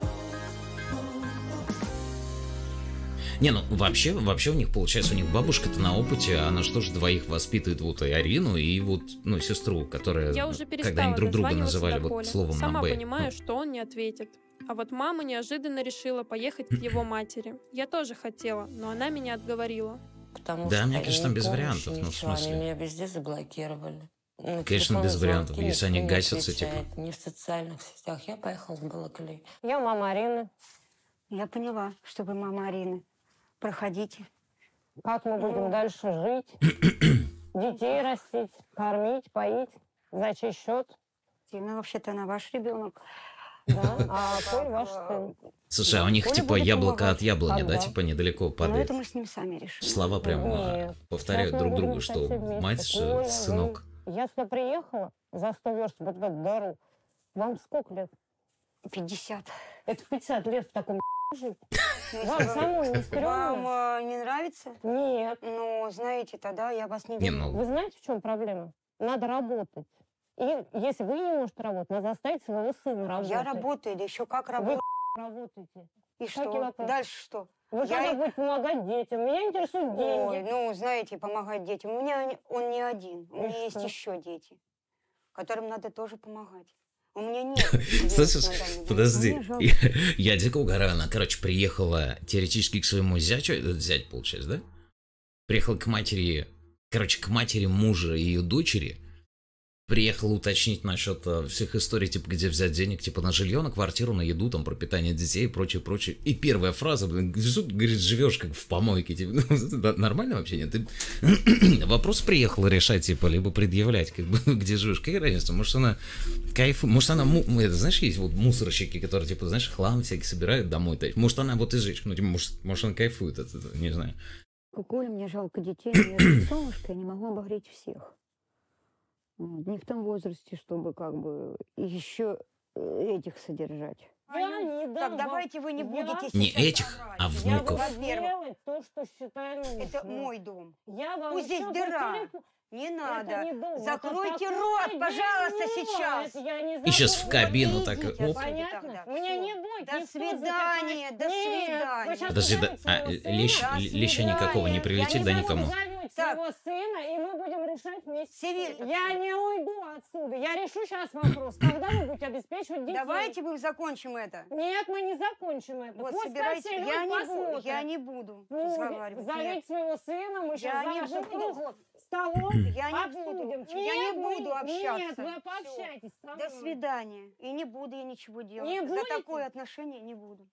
Не, ну вообще, вообще у них получается, у них бабушка-то на опыте, она что ж двоих воспитывает, вот и Арину, и вот, ну, сестру, которая, Я уже когда перестала они друг друга дозваниваться называли до вот Коли. словом Сама на «Б». понимаю, что он не ответит. А вот мама неожиданно решила поехать к его матери. Я тоже хотела, но она меня отговорила. Потому Да, что мне кажется, там без помощи, вариантов, ну, в ничего, они смысле. меня везде заблокировали. На Конечно, телефон без вариантов, звонки если никто они не гасятся, отвечает, типа. ни в социальных сетях. Я поехала с Балаклей. Я мама Арины. Я поняла, что вы мама Арины. Проходите. Как мы будем дальше жить? Детей растить, кормить, поить? За чей счет? Ну, вообще-то она ваш ребенок. Да, а Коль ваш сын. Слушай, а у них Коля типа будет яблоко помогать. от яблони, да, Ага. типа недалеко Но падает. это мы с ним сами решим. Слова прям а, Нет. повторяют Сейчас мы друг другу, будем что жить вместе. мать, что Коля, сынок. вы- Я сюда приехала за сто верст вот в эту дыру. Вам сколько лет? пятьдесят. Это пятьдесят лет в таком жить. Ну, Вам если самой не Вам стрёмно? э, не нравится? Нет. Ну, знаете, тогда я вас не Не, беру. ну, Вы знаете, в чем проблема? Надо работать. И если вы не можете работать, надо заставить своего сына работать. Я работаю, да еще как Вы работаю. работаете. И Какие что? вопросы? Дальше что? Вы Я когда и- будете помогать детям? Меня интересуют деньги. Ой, ну, знаете, помогать детям. У меня не- он не один. У И меня есть что? еще дети, которым надо тоже помогать. У меня нет. звезд слышишь, на данный момент. подожди, Мне жалко. я, я дико угораю, она, короче, приехала теоретически к своему зятю, это зять, получается, да? Приехала к матери, короче, к матери мужа и ее дочери, приехала уточнить насчет э, всех историй, типа, где взять денег, типа, на жилье, на квартиру, на еду, там, пропитание детей и прочее, прочее. И первая фраза, блин, где тут, говорит, живешь как в помойке, типа, ну, да, нормально вообще, нет? Ты... Вопрос приехала решать, типа, либо предъявлять, как бы, где живешь, какая разница, может, она кайфует, может, она, му... это, знаешь, есть вот мусорщики, которые, типа, знаешь, хлам всякий собирают домой, то есть, может, она вот из женщин, ну, типа, может, может, она кайфует от этого, не знаю. Коля, мне жалко детей, но я же солнышко, я не могу обогреть всех. Вот. Не в том возрасте, чтобы как бы еще этих содержать. Я не дам Так вам- давайте вы не Я- будете Не сейчас этих, орать. а Я внуков. буду Во-первых, делать то, что считаю нужным. это мой дом. Я вам Пусть здесь всё дыра. повторю. Не Это надо. не дом, Закройте это рот, такое пожалуйста, дерьмо. сейчас. Это я не И сейчас в закрою. кабину так, Идите оп. отсюда Понятно? тогда. Меня Всё. не будет. До никто свидания, запихать. до Нет, свидания. вы сейчас Подожди, да, позовете а, своего сына. лещ, До леща никакого не свидания. прилетит, Я да, не никому. позовете Так. своего сына, и мы будем решать вместе. Севиль, Я не уйду отсюда. Я решу сейчас вопрос. Когда вы будете обеспечивать детей? давайте мы закончим это. Нет, мы не закончим это. Вот, Пусть собирайте. все люди Я не, буду, посмотрят. я не буду Ну, разговаривать. зовите Нет. своего сына, мы Я сейчас не за вашим буду. круглым столом Я не обсудим. буду. Я не Нет, вы- буду общаться. Нет, вы Всё. пообщайтесь со мной. До свидания. И не буду я ничего делать. Не За будете? такое отношение не буду.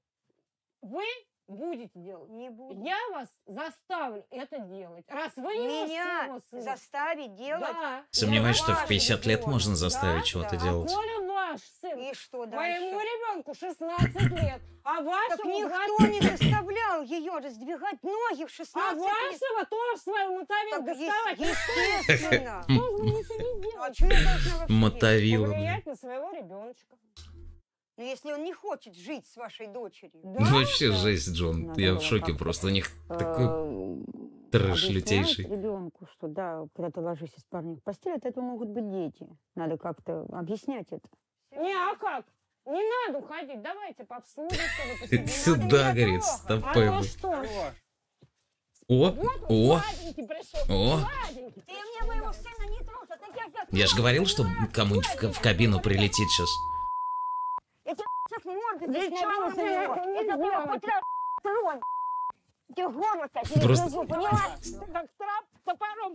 Вы будете делать. Не буду. Я вас заставлю это делать. Раз вы не можете Меня своего сына. заставить делать? Да. Сомневаюсь, Я что в ваш пятьдесят лет ребенок. можно заставить Да? чего-то Да. делать. Коля ваш сын. И что Моему дальше? ребенку шестнадцать лет, а Так вашему никто не двадцать. заставлял ее раздвигать ноги в А шестнадцать лет. вашего тоже своего мотовил Так, доставать. е- естественно. Что вы будете не А делать? что я должна вообще Мотовила. Повлиять на своего ребеночка. Но если он не хочет жить с вашей дочерью. Ну, вообще да. жесть, Джон. Надо Я было в шоке как-то, просто. У них такой э, трэш объяснять лютейший. ребенку, что да, когда ты ложишься с парнем в постель, от этого могут быть дети. Надо как-то объяснять это. Не, а как? Не надо уходить, давайте пообсудим, чтобы посидим. Сюда, говорит, А стопэ. ну что? О, Вот о, он сладенький пришел. о. Сладенький. Ты мне моего сына не трожь, это я Я же говорил, что кому-нибудь в, ка- в кабину прилетит сейчас. Я тебе сейчас морду Да здесь чё набью. вы это не Это тебя делаете? потряс трон. Тебе горло так не Просто- сдержу, поняла? Как трап топором.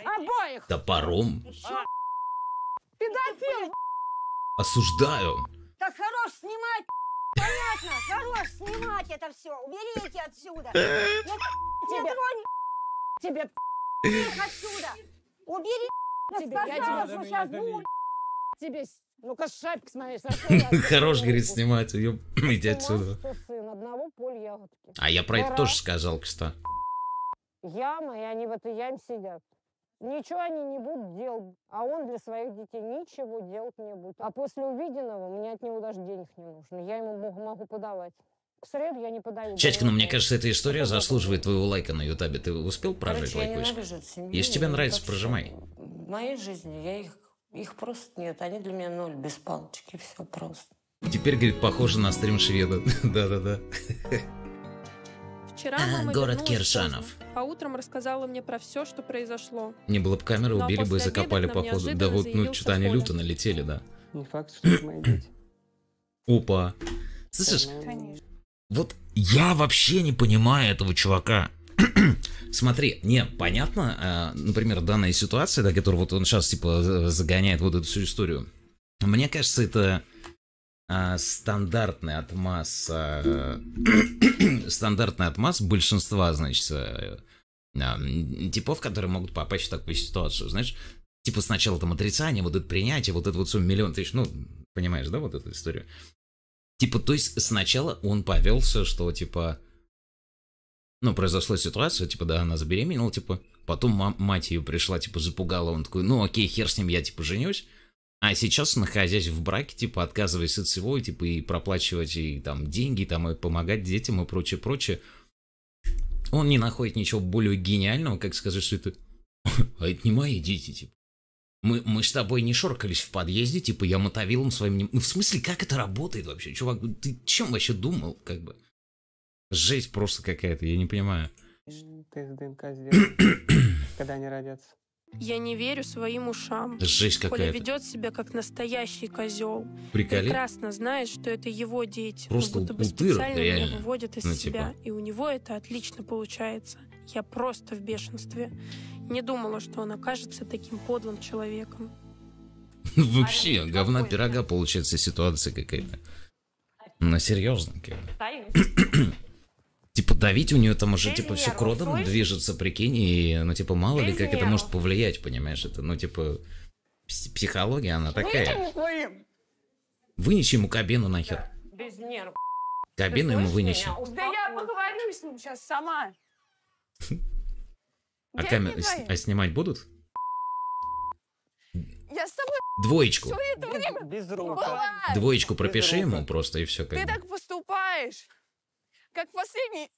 Обоих. Топором. Педофил. Осуждаю. Так, хорош снимать, понятно, хорош снимать это все. Уберите отсюда. Ну, не тронь тебе их отсюда. Убери, я сказала, что сейчас будет тебе. Ну-ка, шапки с моей сошла. Хорош, говорит, снимать, уеб, иди отсюда. Сын одного поля ягодки. А я про это тоже сказал, кстати. Яма, и они в этой яме сидят. Ничего они не будут делать, а он для своих детей ничего делать не будет. А после увиденного мне от него даже денег не нужно. Я ему могу, могу подавать. К среду я не подаю. Чатик, ну мне кажется, эта история заслуживает твоего лайка на ютубе. Ты успел прожить Короче, лайкосик? Если тебе нравится, прожимай. В моей жизни я их, их просто нет. Они для меня ноль, без палочки, все просто. Теперь, говорит, похоже на стрим шведа. Да-да-да. Вчера мама Город вернулась Киршанов. поздно, а утром рассказала мне про все, что произошло. Не было бы камеры, Ну, а убили бы и после закопали, обеда к нам походу. Да неожиданно вот, ну, заявился что-то они Коля. люто налетели, да. Не факт, что это мои дети. Опа. Слышишь, Конечно. вот я вообще не понимаю этого чувака. Смотри, не, понятно, э, например, данная ситуация, да, которую вот он сейчас, типа, за- загоняет вот эту всю историю. Мне кажется, это э, стандартный отмаз, э, стандартный отмаз большинства, значит, э, э, типов, которые могут попасть в такую ситуацию, знаешь. Типа сначала там отрицание, вот это принятие, вот это вот все миллион тысяч, ну, понимаешь, да, вот эту историю. Типа, то есть сначала он повелся, что, типа, ну, произошла ситуация, типа, да, она забеременела, типа, потом ма- мать ее пришла, типа, запугала, он такой, ну, окей, хер с ним, я, типа, женюсь, а сейчас, находясь в браке, типа, отказываясь от всего, и, типа, и проплачивать, и, там, деньги, там, и помогать детям, и прочее, прочее, он не находит ничего более гениального, как сказать, что это, а это не мои дети, типа. Мы, мы с тобой не шоркались в подъезде, типа, я мотовилом своим... не- Ну, в смысле, как это работает вообще? Чувак, ты чем вообще думал, как бы? Жесть просто какая-то, я не понимаю. Тест ДНК сделать, когда они родятся. Я не верю своим ушам. Жесть Коля какая-то. ведет себя как настоящий козел. Приколи. Прекрасно знает, что это его дети. Просто но будто бы утырок, специально реально. меня выводит из Ну, себя. типа. И у него это отлично получается. Я просто в бешенстве. Не думала, что он окажется таким подлым человеком. Вообще, говна пирога получается ситуация какая-то. Ну, серьезно, как бы. Типа, давить у нее там уже, типа, все к родам движется, прикинь, и, ну, типа, мало ли, как это может повлиять, понимаешь, это, ну, типа, пс- психология, она такая. Вынеси ему кабину нахер. Без нервов. Кабину ему вынеси. Да я поговорю с ним сейчас сама. А, Деньги камер... твои. а снимать будут? Я с тобой Двоечку. все это время Без была. Двоечку пропиши ему просто, и все, Ты как бы. так поступаешь, как последний.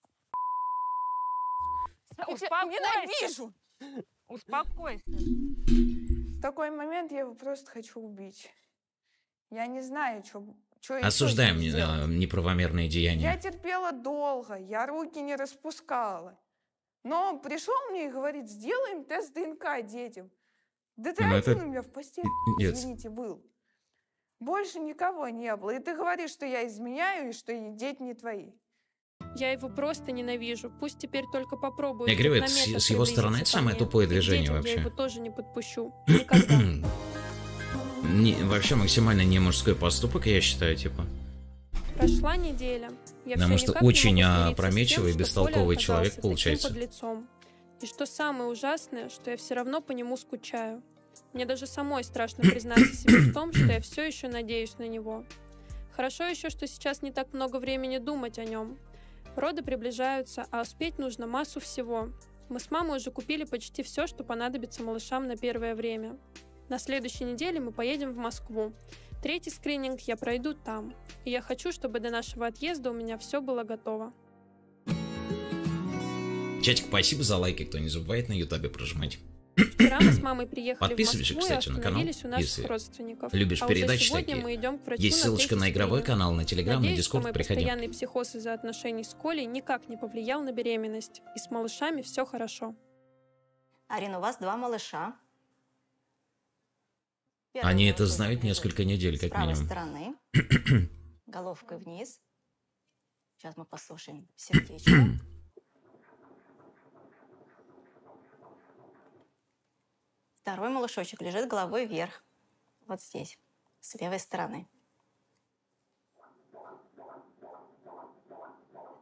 Я тебя ненавижу. Успокойся. В такой момент я его просто хочу убить. Я не знаю, что Осуждаем э, неправомерные Я деяния. терпела долго, я руки не распускала. Но он пришел мне и говорит, сделаем тест ДНК детям. Да ты Ну, один это у меня в постели, пиздец. извините, был. Больше никого не было. И ты говоришь, что я изменяю и что и дети не твои. Я его просто ненавижу. Пусть теперь только попробует. Я говорю, хоть это на с- метр с его стороны приблизиться это ко самое мне. тупое И к движение детям вообще. Я его тоже не подпущу. Никогда. Не- вообще максимально не мужской поступок, я считаю, типа. Прошла неделя. Я Потому всё что никак не очень, могу а, смириться с тем, опрометчивый и что бестолковый Коля человек оказался таким получается. подлецом. И что самое ужасное, что я все равно по нему скучаю. Мне даже самой страшно признаться себе в том, что я все еще надеюсь на него. Хорошо еще, что сейчас не так много времени думать о нем. Роды приближаются, а успеть нужно массу всего. Мы с мамой уже купили почти все, что понадобится малышам на первое время. На следующей неделе мы поедем в Москву. Третий скрининг я пройду там. И я хочу, чтобы до нашего отъезда у меня все было готово. Чатик, спасибо за лайки, кто не забывает на ютубе прожимать. Вчера мы с мамой приехали Подписывайся, в Москву кстати, и на канал, остановились у наших если родственников. любишь а уже передачи сегодня такие. мы идем к врачу Есть на ссылочка третий на игровой скрининг. канал, на Телеграм, на Надеюсь, Дискорд, что мой приходи. постоянный психоз из-за отношений с Колей никак не повлиял на беременность. И с малышами все хорошо. Арина, у вас два малыша. Первый Они малыш это уже знают лежит несколько недель, с как правой минимум. стороны, головкой вниз. Сейчас мы послушаем сердечко. Второй малышочек лежит головой вверх. Вот здесь, с левой стороны.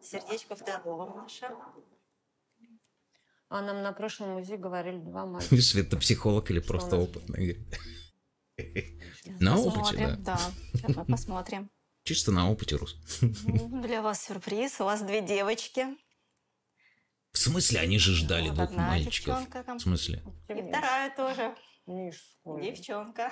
Сердечко второго малыша. А нам на прошлом УЗИ говорили два мальчика. Видишь, это психолог или просто опытный? На опыте, да. Да, сейчас мы посмотрим. Чисто на опыте, Рус. Для вас сюрприз. У вас две девочки. В смысле? Они же ждали Вот двух одна мальчиков. девчонка там. В смысле? И вторая тоже. Мишскую. Девчонка.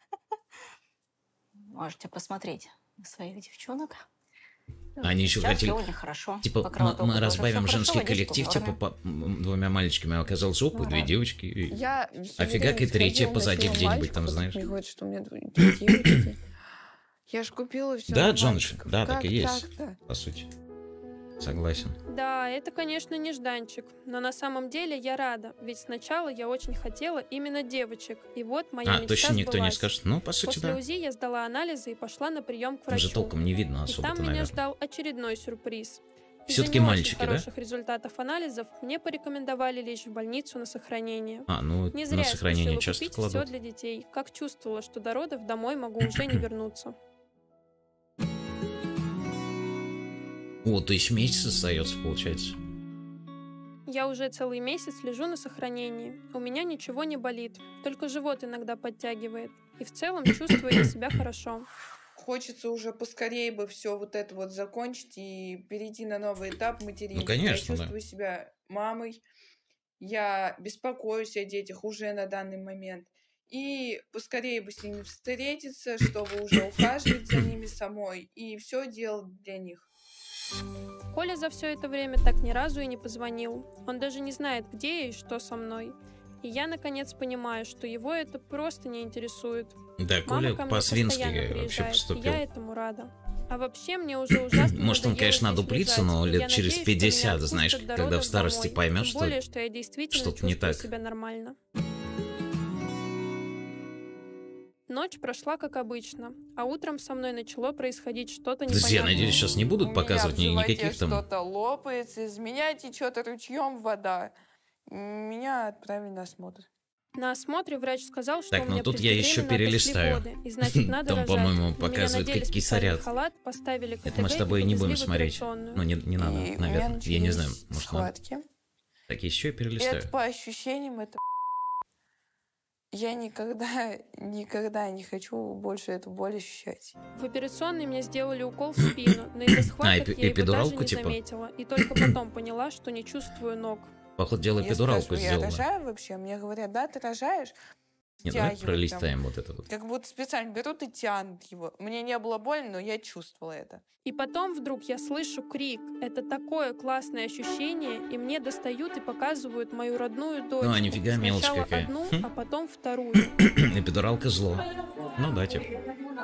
Можете посмотреть на своих девчонок. Они еще Сейчас хотели... всё у них хорошо. Типа, По мы, кровотоку мы тоже разбавим всё женский хорошо, водичку коллектив, типа, вовремя. по м, двумя мальчиками, а оказалось, опа, две девочки. и- Я А фига и третья позади где-нибудь там, знаешь. Мне говорят, что у меня две девочки. Я ж купила все. Да, Джоныч, да, так и есть. так-то? По сути. Согласен. Да, это, конечно, нежданчик, но на самом деле я рада, ведь сначала я очень хотела именно девочек, и вот моя А, мечта точно никто не сбылась. скажет. Ну, по сути, После да. УЗИ я сдала анализы и пошла на прием к Там же врачу. толком не видно И особо-то, там меня наверное. ждал очередной сюрприз. Из-за Всё-таки не мальчики, очень да? хороших результатов анализов мне порекомендовали лечь в больницу на сохранение. А, ну, не на зря я сохранение спешила часто купить все кладут. для детей, как чувствовала, что до родов домой могу уже не вернуться. О, то есть месяц остается, получается. Я уже целый месяц лежу на сохранении. У меня ничего не болит, только живот иногда подтягивает. И в целом чувствую я себя хорошо. Хочется уже поскорее бы все вот это вот закончить и перейти на новый этап материнства. Ну, конечно, я да. чувствую себя мамой. Я беспокоюсь о детях уже на данный момент. И поскорее бы с ними встретиться, чтобы уже ухаживать за ними самой и все делать для них. Коля за все это время так ни разу и не позвонил. Он даже не знает, где я и что со мной. И я наконец понимаю, что его это просто не интересует. Да, Мама Коля ко мне по-свински постоянно вообще приезжает, поступил. и я этому рада. А вообще мне уже ужасно Может, он, надоело конечно, здесь одуплится, лежать, но и лет я через надеюсь, что меня пятьдесят, отпустят знаешь, до когда родов в старости домой. поймет, Тем что более, что я действительно что-то не чувствую так. себя нормально. Ночь прошла как обычно, а утром со мной начало происходить что-то непонятное. Друзья, надеюсь, сейчас не будут У показывать ни- меня в животе никаких там... что-то лопается, из меня течет ручьем вода. Меня отправили на осмотр. На осмотре врач сказал, что Так, у ну меня тут я еще преждевременно перелистаю. отошли воды, и значит надо Там, рожать. по-моему, На меня показывает, надели как специальный кисарят. халат, поставили КТГ Это мы с тобой и не будем повезли в смотреть. операционную. Ну, не, не надо, И у меня наверное. Я не начались знаю, может, надо. схватки. Так, еще и перелистаю. Это по ощущениям, это я никогда, никогда не хочу больше эту боль ощущать. В операционной мне сделали укол в спину, но из-за схваток эпи- я его даже эпидуралку не типа? заметила. И только потом поняла, что не чувствую ног. Походу, дело Я эпидуралку спрашиваю, я сделала. рожаю вообще? Мне говорят, да, ты рожаешь? Не, давай Втягивают пролистаем прям. вот это вот. Как будто специально берут и тянут его. Мне не было больно, но я чувствовала это. И потом вдруг я слышу крик. Это такое классное ощущение, и мне достают и показывают мою родную дочь. Ну, а нифига, мелочь Сначала какая. одну, Хм. а потом вторую. Эпидуралка зло. Ну да, типа.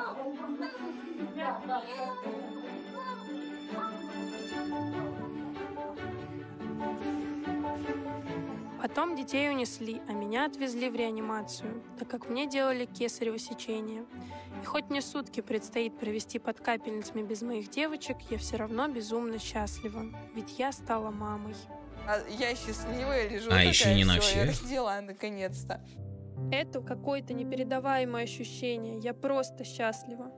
Потом детей унесли, а меня отвезли в реанимацию, так как мне делали кесарево сечение. И хоть мне сутки предстоит провести под капельницами без моих девочек, я все равно безумно счастлива, ведь я стала мамой. А я счастливая лежу. А, такая, еще не на «Всё, я всех?» родила наконец-то. Это какое-то непередаваемое ощущение, я просто счастлива.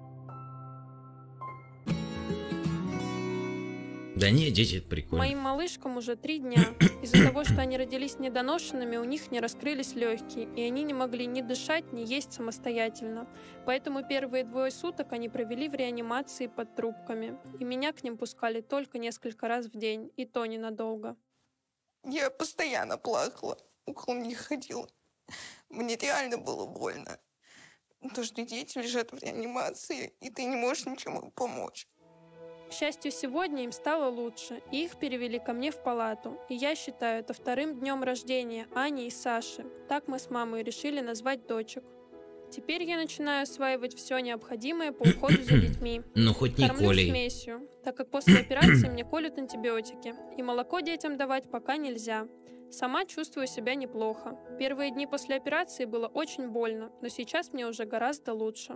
Да не, дети, это прикольно. Моим малышкам уже три дня. Из-за того, что они родились недоношенными, у них не раскрылись легкие, и они не могли ни дышать, ни есть самостоятельно. Поэтому первые двое суток они провели в реанимации под трубками, и меня к ним пускали только несколько раз в день, и то ненадолго. Я постоянно плакала, около них ходила. Мне реально было больно. То, что дети лежат в реанимации, и ты не можешь ничем им помочь. К счастью, сегодня им стало лучше, и их перевели ко мне в палату. И я считаю это вторым днем рождения Ани и Саши. Так мы с мамой решили назвать дочек. Теперь я начинаю осваивать все необходимое по уходу за детьми. Ну, хоть не Кормлю Колей. смесью, так как после операции мне колют антибиотики. И молоко детям давать пока нельзя. Сама чувствую себя неплохо. Первые дни после операции было очень больно, но сейчас мне уже гораздо лучше.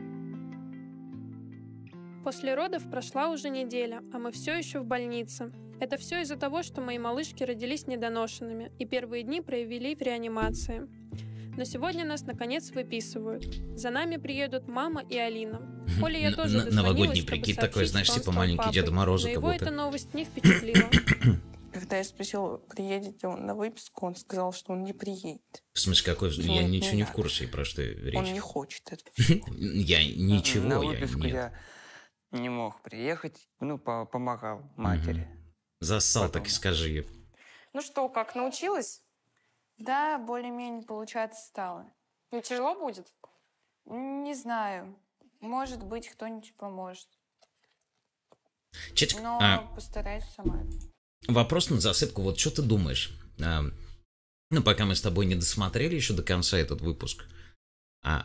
После родов прошла уже неделя, а мы все еще в больнице. Это все из-за того, что мои малышки родились недоношенными и первые дни провели в реанимации. Но сегодня нас наконец выписывают. За нами приедут мама и Алина. Коле я тоже дозвонилась, Новогодний чтобы прикид сообщить, такой, знаешь, что он типа стал маленький папой. Деда Мороза Но как его будто. эта новость не впечатлила. Когда я спросила, приедет ли он на выписку, он сказал, что он не приедет. В смысле, какой? Что Я это ничего не не в надо. курсе, про что речь. Он не хочет этого. Я ничего, На я выписку нет. я не мог приехать, ну, по- помогал матери. Зассал, так и скажи. Ну что, как, научилась? Да, более-менее получаться стало. Ну, тяжело будет? Не знаю. Может быть, кто-нибудь поможет. Чечка, Но а, постараюсь сама. вопрос на засыпку. Вот что ты думаешь? А, ну, пока мы с тобой не досмотрели еще до конца этот выпуск. А,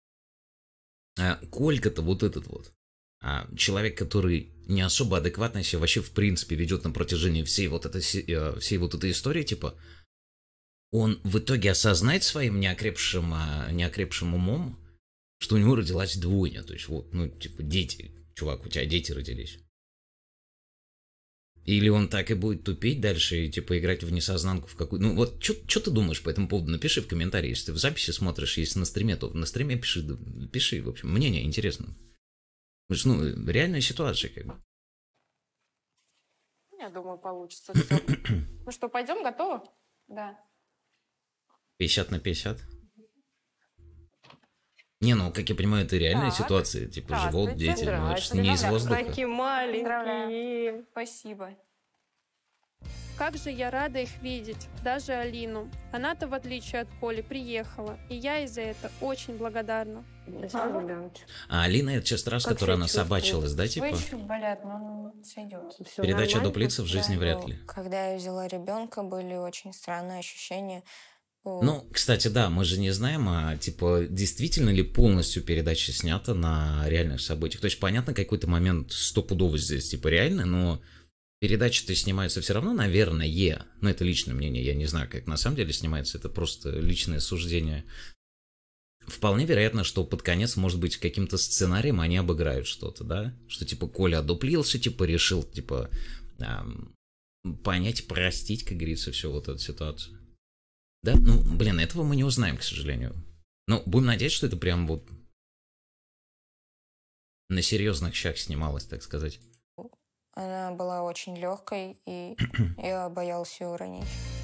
а Колька-то вот этот вот. А, человек, который не особо адекватно себя вообще в принципе ведет на протяжении всей вот этой, се- всей вот этой истории, типа, он в итоге осознает своим неокрепшим, а, неокрепшим умом, что у него родилась двойня. То есть вот, ну, типа, дети. Чувак, у тебя дети родились. Или он так и будет тупить дальше и, типа, играть в несознанку в какую... Ну, вот, что ты думаешь по этому поводу? Напиши в комментарии, если ты в записи смотришь, если на стриме, то на стриме пиши, да, пиши, в общем, мнение интересно. Потому что, ну, реальная ситуация, как бы. Я думаю, получится все. Ну что, пойдем, готовы? Да. пятьдесят на пятьдесят. Не, ну, как я понимаю, это реальная Так. ситуация. Типа, живут Здравствуйте. дети, ну, это ж не из воздуха. Такие маленькие. Поздравляю. Спасибо. Как же я рада их видеть, даже Алину. Она-то, в отличие от Коли, приехала, и я из-за этого очень благодарна. А Алина, это сейчас раз, которая она собачилась, да, типа? Плечи болят, но он сойдет. Передача дуплица в жизни вряд ли. Когда я взяла ребенка, были очень странные ощущения. Ну, кстати, да, мы же не знаем, а типа действительно ли полностью передача снята на реальных событиях. То есть, понятно, какой-то момент стопудово здесь типа реально, но передача-то снимается все равно, наверное, но это личное мнение, я не знаю, как на самом деле снимается, это просто личное суждение. Вполне вероятно, что под конец, может быть, каким-то сценарием они обыграют что-то, да? Что типа Коля одуплился, типа решил, типа, эм, понять, простить, как говорится, всю вот эту ситуацию. Да? Ну, блин, этого мы не узнаем, к сожалению. Но будем надеяться, что это прям вот на серьезных щах снималось, так сказать. Она была очень легкой, и я боялась ее уронить.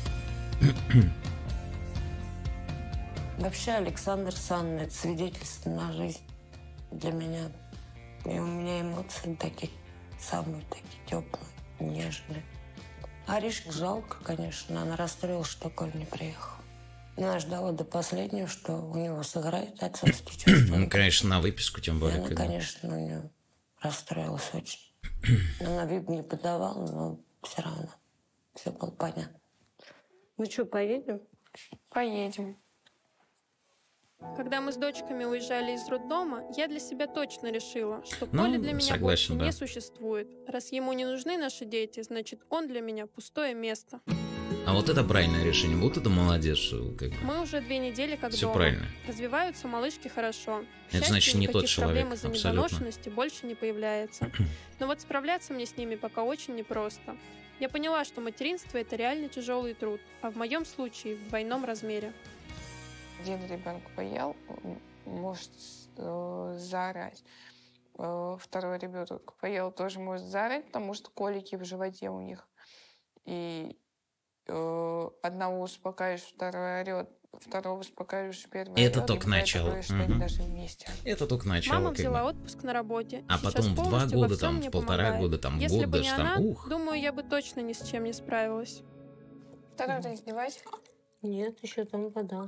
Вообще Александр Санн – это свидетельство на жизнь для меня. И у меня эмоции такие, самые такие теплые, нежные. Аришек жалко, конечно, она расстроилась, что Коль не приехал. Но она ждала до последнего, что у него сыграет отцовские чувства. Ну, конечно, на выписку, тем И более. она, когда... конечно, у нее расстроилась очень. Она вид не подавала, но все равно все было понятно. Ну что, поедем? Поедем. Когда мы с дочками уезжали из роддома, я для себя точно решила, что Ну, Коля для меня согласен, больше да. не существует. Раз ему не нужны наши дети, значит, он для меня пустое место. А вот это правильное решение. Вот это молодец, что как бы. Мы уже две недели как Всё дома. правильно. Развиваются малышки хорошо. К Это счастью, значит, не тот никаких человек, проблем из-за абсолютно. недоношенности больше не появляется. Но вот справляться мне с ними пока очень непросто. Я поняла, что материнство – это реально тяжелый труд, а в моем случае в двойном размере. Один ребенок поел, он может э, заорать. Э, второй ребенок поел, тоже может заорать, потому что колики в животе у них. И э, одного успокаиваешь, второй орет, второго успокаиваешь, первый Это орет, только и бывает начало. такое, что они Мгм. даже вместе. Это только начало. Мама как взяла бы. отпуск на работе. А Сейчас потом в два полностью во года, всем там, мне в полтора помогает. года, там, Если год бы даже, не там, она, ух. думаю, я бы точно ни с чем не справилась. Второй раздевайся. Нет, еще там вода.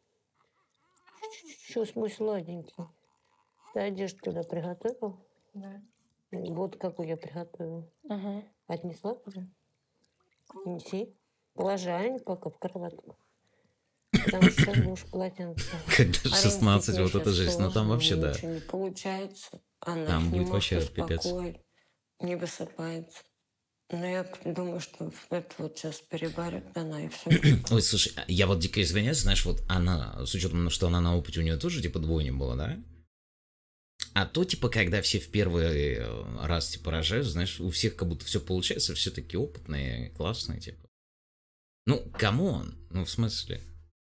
Сейчас мой сладенький. Ты одежду туда приготовил? Да. Вот какую я приготовила. Угу. Отнесла туда? Неси. Положи Ань пока в кроватку. Потому что сейчас будешь полотенце. Когда Арина шестнадцать, тебе вот это щас жесть. Ну там сложно, вообще, да. ничего не получается. Она Там не будет вообще может пипец. успокоить, не высыпается. Но я думаю, что это вот сейчас переборет она и все. Ой, слушай, я вот дико извиняюсь, знаешь, вот она, с учетом, что она на опыте, у нее тоже типа двойня была, да? А то, типа, когда все в первый раз, типа, рожают, знаешь, у всех как будто все получается, все такие опытные, классные, типа. Ну, камон, ну, в смысле?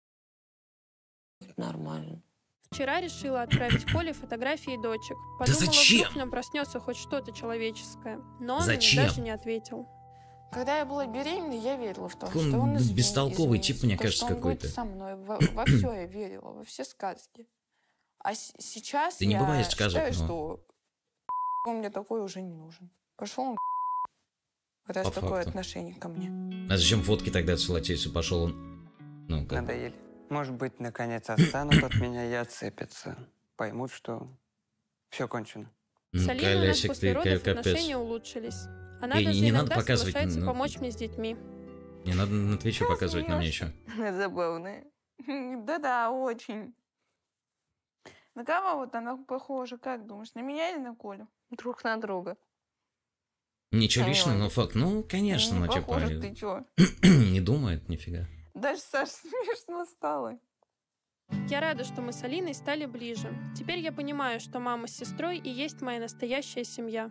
Нормально. Вчера решила отправить Коле фотографии дочек. Да Подумала, зачем? вдруг в нем проснется хоть что-то человеческое. Но он Зачем? мне даже не ответил. Когда я была беременна, я верила в то, Он что он изменит, бестолковый тип, мне то, кажется, что он будет какой-то. со мной. Во, во все я верила, во все сказки. А с- сейчас Да не я бывает сказок, считаю, но- что он мне такой уже не нужен. Пошел он, раз По такое факту. отношение ко мне. А зачем фотки тогда отсылать, если пошел он? Ну, как бы. Надоели. Может быть, наконец отстанут от меня и отцепятся. Поймут, что все кончено. Ну, С Алиной у нас Колясик, после ты родов капец. отношения улучшились. Она И даже не надо иногда показывать, соглашается ну, помочь мне с детьми. Не надо на Твиче показывать нам ничего. Забавная. Да-да, очень. На кого вот она похожа, как думаешь, на меня или на Колю? Друг на друга. Ничего Камила. лишнего, но факт. Ну, конечно, Не ну, типа, похоже, они ты чё? не думает нифига. Даже Саша смешно стало. Я рада, что мы с Алиной стали ближе. Теперь я понимаю, что мама с сестрой и есть моя настоящая семья.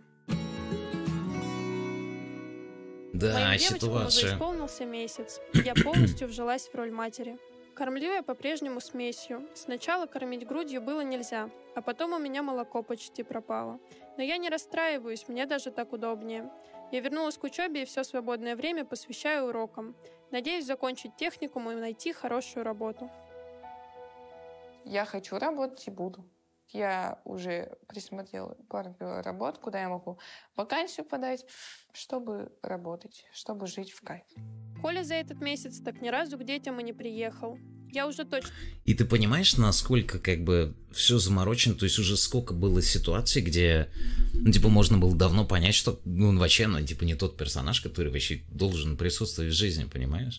Да, Моим девочкам уже ситуация. исполнился месяц. Я полностью вжилась в роль матери. Кормлю я по-прежнему смесью. Сначала кормить грудью было нельзя, а потом у меня молоко почти пропало. Но я не расстраиваюсь, мне даже так удобнее. Я вернулась к учебе и все свободное время посвящаю урокам. Надеюсь закончить техникум и найти хорошую работу. Я хочу работать и буду. Я уже присмотрела пару работ, куда я могу вакансию подать, чтобы работать, чтобы жить в кайф. Коля за этот месяц так ни разу к детям и не приехал. Я уже точно... И ты понимаешь, насколько как бы все заморочено, то есть уже сколько было ситуаций, где, ну, типа, можно было давно понять, что ну, он вообще, ну, типа, не тот персонаж, который вообще должен присутствовать в жизни, понимаешь?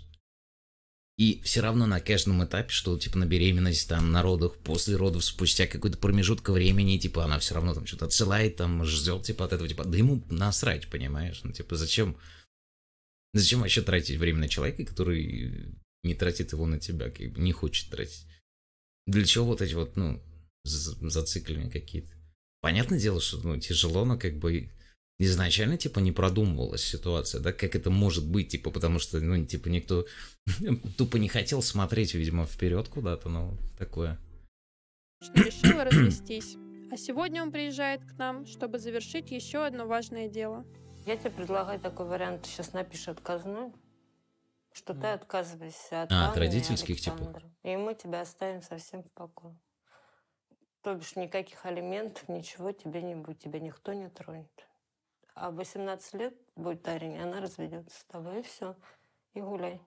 И все равно на каждом этапе, что, типа, на беременность, там, на родах, после родов, спустя какой-то промежуток времени, типа, она все равно там что-то отсылает, там, ждет, типа, от этого, типа, да ему насрать, понимаешь? Ну, типа, зачем, зачем вообще тратить время на человека, который не тратит его на тебя, как бы, не хочет тратить? Для чего вот эти вот, ну, зацикленные какие-то? Понятное дело, что, ну, тяжело, но, как бы, изначально, типа, не продумывалась ситуация, да, как это может быть, типа, потому что, ну, типа, никто тупо не хотел смотреть, видимо, вперед куда-то, ну, такое. что решила развестись. А сегодня он приезжает к нам, чтобы завершить еще одно важное дело. Я тебе предлагаю такой вариант. Ты сейчас напишешь отказной, что ты отказываешься от А, от Анны и родительских, типа. Александра. И мы тебя оставим совсем в покое. То бишь никаких алиментов, ничего тебе не будет, тебя никто не тронет. А в восемнадцать лет будет Арине, она разведется с тобой, и все. И гуляй.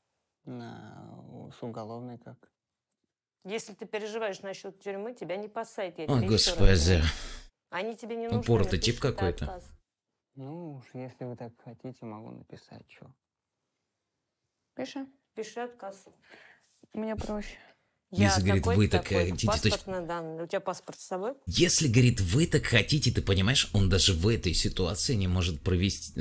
На, с уголовной как? Если ты переживаешь насчет тюрьмы, тебя не посадят. Я О, тебе еще раз господи. говорю. Они тебе не нужны. Упоротый напиши тип ты какой-то. отказ. Ну уж, если вы так хотите, могу написать, что. Пиши. Пиши отказ. Мне проще. Если, говорит, такой-то, вы так такой-то. хотите, то есть- Паспортные данные. У тебя паспорт с собой? Если, говорит, вы так хотите, ты понимаешь, он даже в этой ситуации не может провести,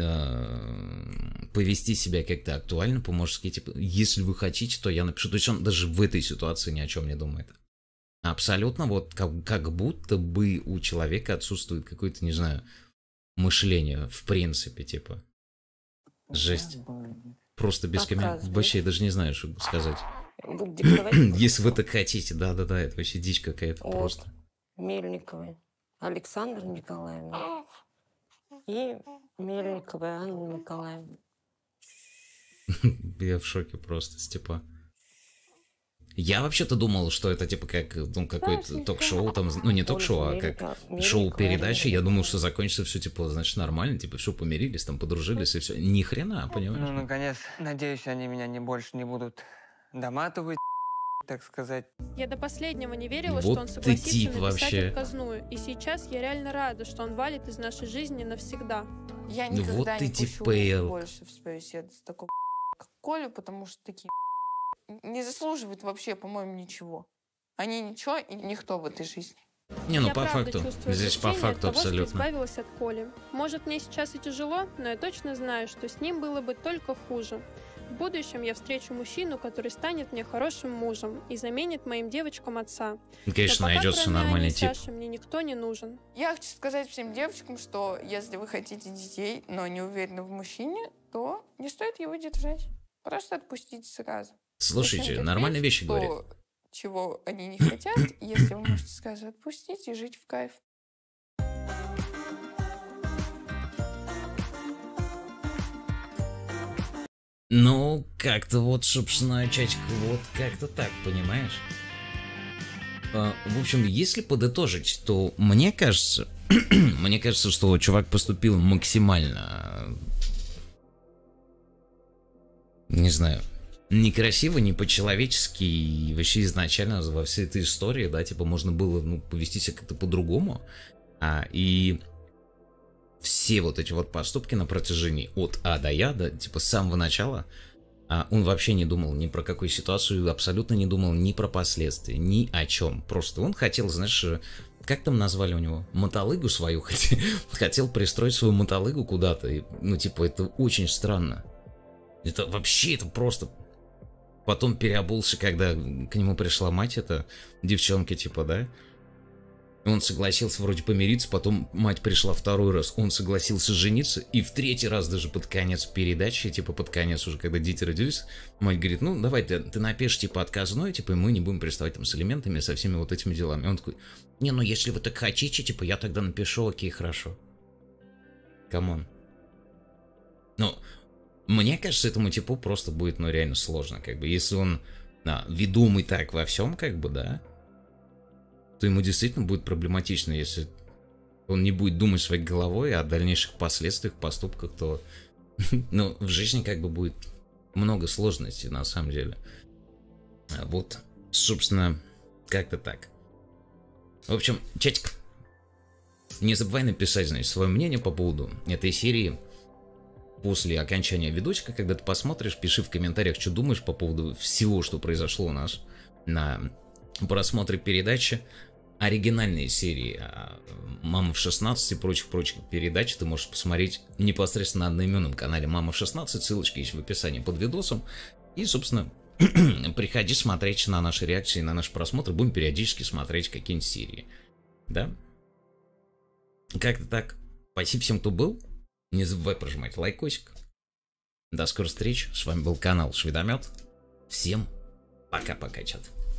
э, повести себя как-то актуально, по-мужски, типа, если вы хотите, то я напишу. То есть он даже в этой ситуации ни о чем не думает. Абсолютно вот как, как будто бы у человека отсутствует какое-то, не знаю, мышление, в принципе, типа. Жесть. Просто без комментариев. Отказывай. Вообще, я даже не знаю, что сказать. Буду диктовать. Если вы так хотите, да-да-да, это вообще дичь какая-то Вот. просто. Мельниковой Александра Николаевна и Мельниковой Анна Николаевна. Я в шоке просто, Степа. Я вообще-то думал, что это типа как ну, какое-то ток-шоу, там, ну не ток-шоу, а как шоу-передача. Я думал, что закончится все типа, значит, нормально, типа, все помирились, там подружились и все. Ни хрена, Ну, понимаешь? наконец, надеюсь, они меня не больше не будут доматывать, так сказать. Я до последнего не верила, Вот что он ты согласится тип написать вообще. отказную. И сейчас я реально рада, что он валит из нашей жизни навсегда. Я Ну никогда вот не ты пущу типел. больше в свою сердце такого как Колю, потому что такие не заслуживают вообще, по-моему, ничего. Они ничего и никто в этой жизни. Не, ну Я по правда факту. чувствую Здесь по облегчение факту от того, что абсолютно. избавилась от Коли. Может, мне сейчас и тяжело, но я точно знаю, что с ним было бы только хуже. В будущем я встречу мужчину, который станет мне хорошим мужем и заменит моим девочкам отца. Конечно, Но пока, найдется кроме нормальный Ани и тип. Саши, мне никто не нужен. Я хочу сказать всем девочкам, что если вы хотите детей, но не уверены в мужчине, то не стоит его держать. Просто отпустите сразу. Слушайте, Зачем нормальные терпеть вещи то, говорит. чего они не хотят, если вы можете сразу отпустить и жить в кайф. Ну, как-то вот, собственно, чатик, вот как-то так, понимаешь? А, в общем, если подытожить, то мне кажется, мне кажется, что чувак поступил максимально, не знаю, некрасиво, не по-человечески, и вообще изначально во всей этой истории, да, типа можно было, ну, повести себя как-то по-другому, а, и все вот эти вот поступки на протяжении от А до Я, да, типа с самого начала, а, он вообще не думал ни про какую ситуацию, абсолютно не думал ни про последствия, ни о чем. Просто он хотел, знаешь, как там назвали у него? Мотолыгу свою хотел, хотел пристроить свою мотолыгу куда-то. И, ну, типа, это очень странно. Это вообще, это просто... Потом переобулся, когда к нему пришла мать, это девчонки, типа, да? Он согласился вроде помириться, потом мать пришла второй раз, он согласился жениться, и в третий раз даже под конец передачи, типа под конец уже, когда дети родились, мать говорит, ну давай ты, ты напишешь типа отказной, типа и мы не будем приставать там с элементами, со всеми вот этими делами. И он такой, не, ну если вы так хотите, типа я тогда напишу, окей, хорошо. Камон. Ну, мне кажется, этому типу просто будет, ну реально сложно, как бы, если он а, ведомый так во всем, как бы, да, то ему действительно будет проблематично, если он не будет думать своей головой о дальнейших последствиях, поступках, то ну, в жизни как бы будет много сложностей на самом деле. Вот, собственно, как-то так. В общем, чатик, не забывай написать, значит, свое мнение по поводу этой серии после окончания видосика, когда ты посмотришь, пиши в комментариях, что думаешь по поводу всего, что произошло у нас на просмотре передачи. Оригинальные серии «Мама в шестнадцать» и прочих-прочих передач ты можешь посмотреть непосредственно на одноименном канале «Мама в шестнадцать», ссылочка есть в описании под видосом. И, собственно, приходи смотреть на наши реакции, на наши просмотры, будем периодически смотреть какие-нибудь серии. Да? Как-то так. Спасибо всем, кто был. Не забывай прожимать лайкосик. До скорых встреч. С вами был канал Шведомет. Всем пока-пока, чат.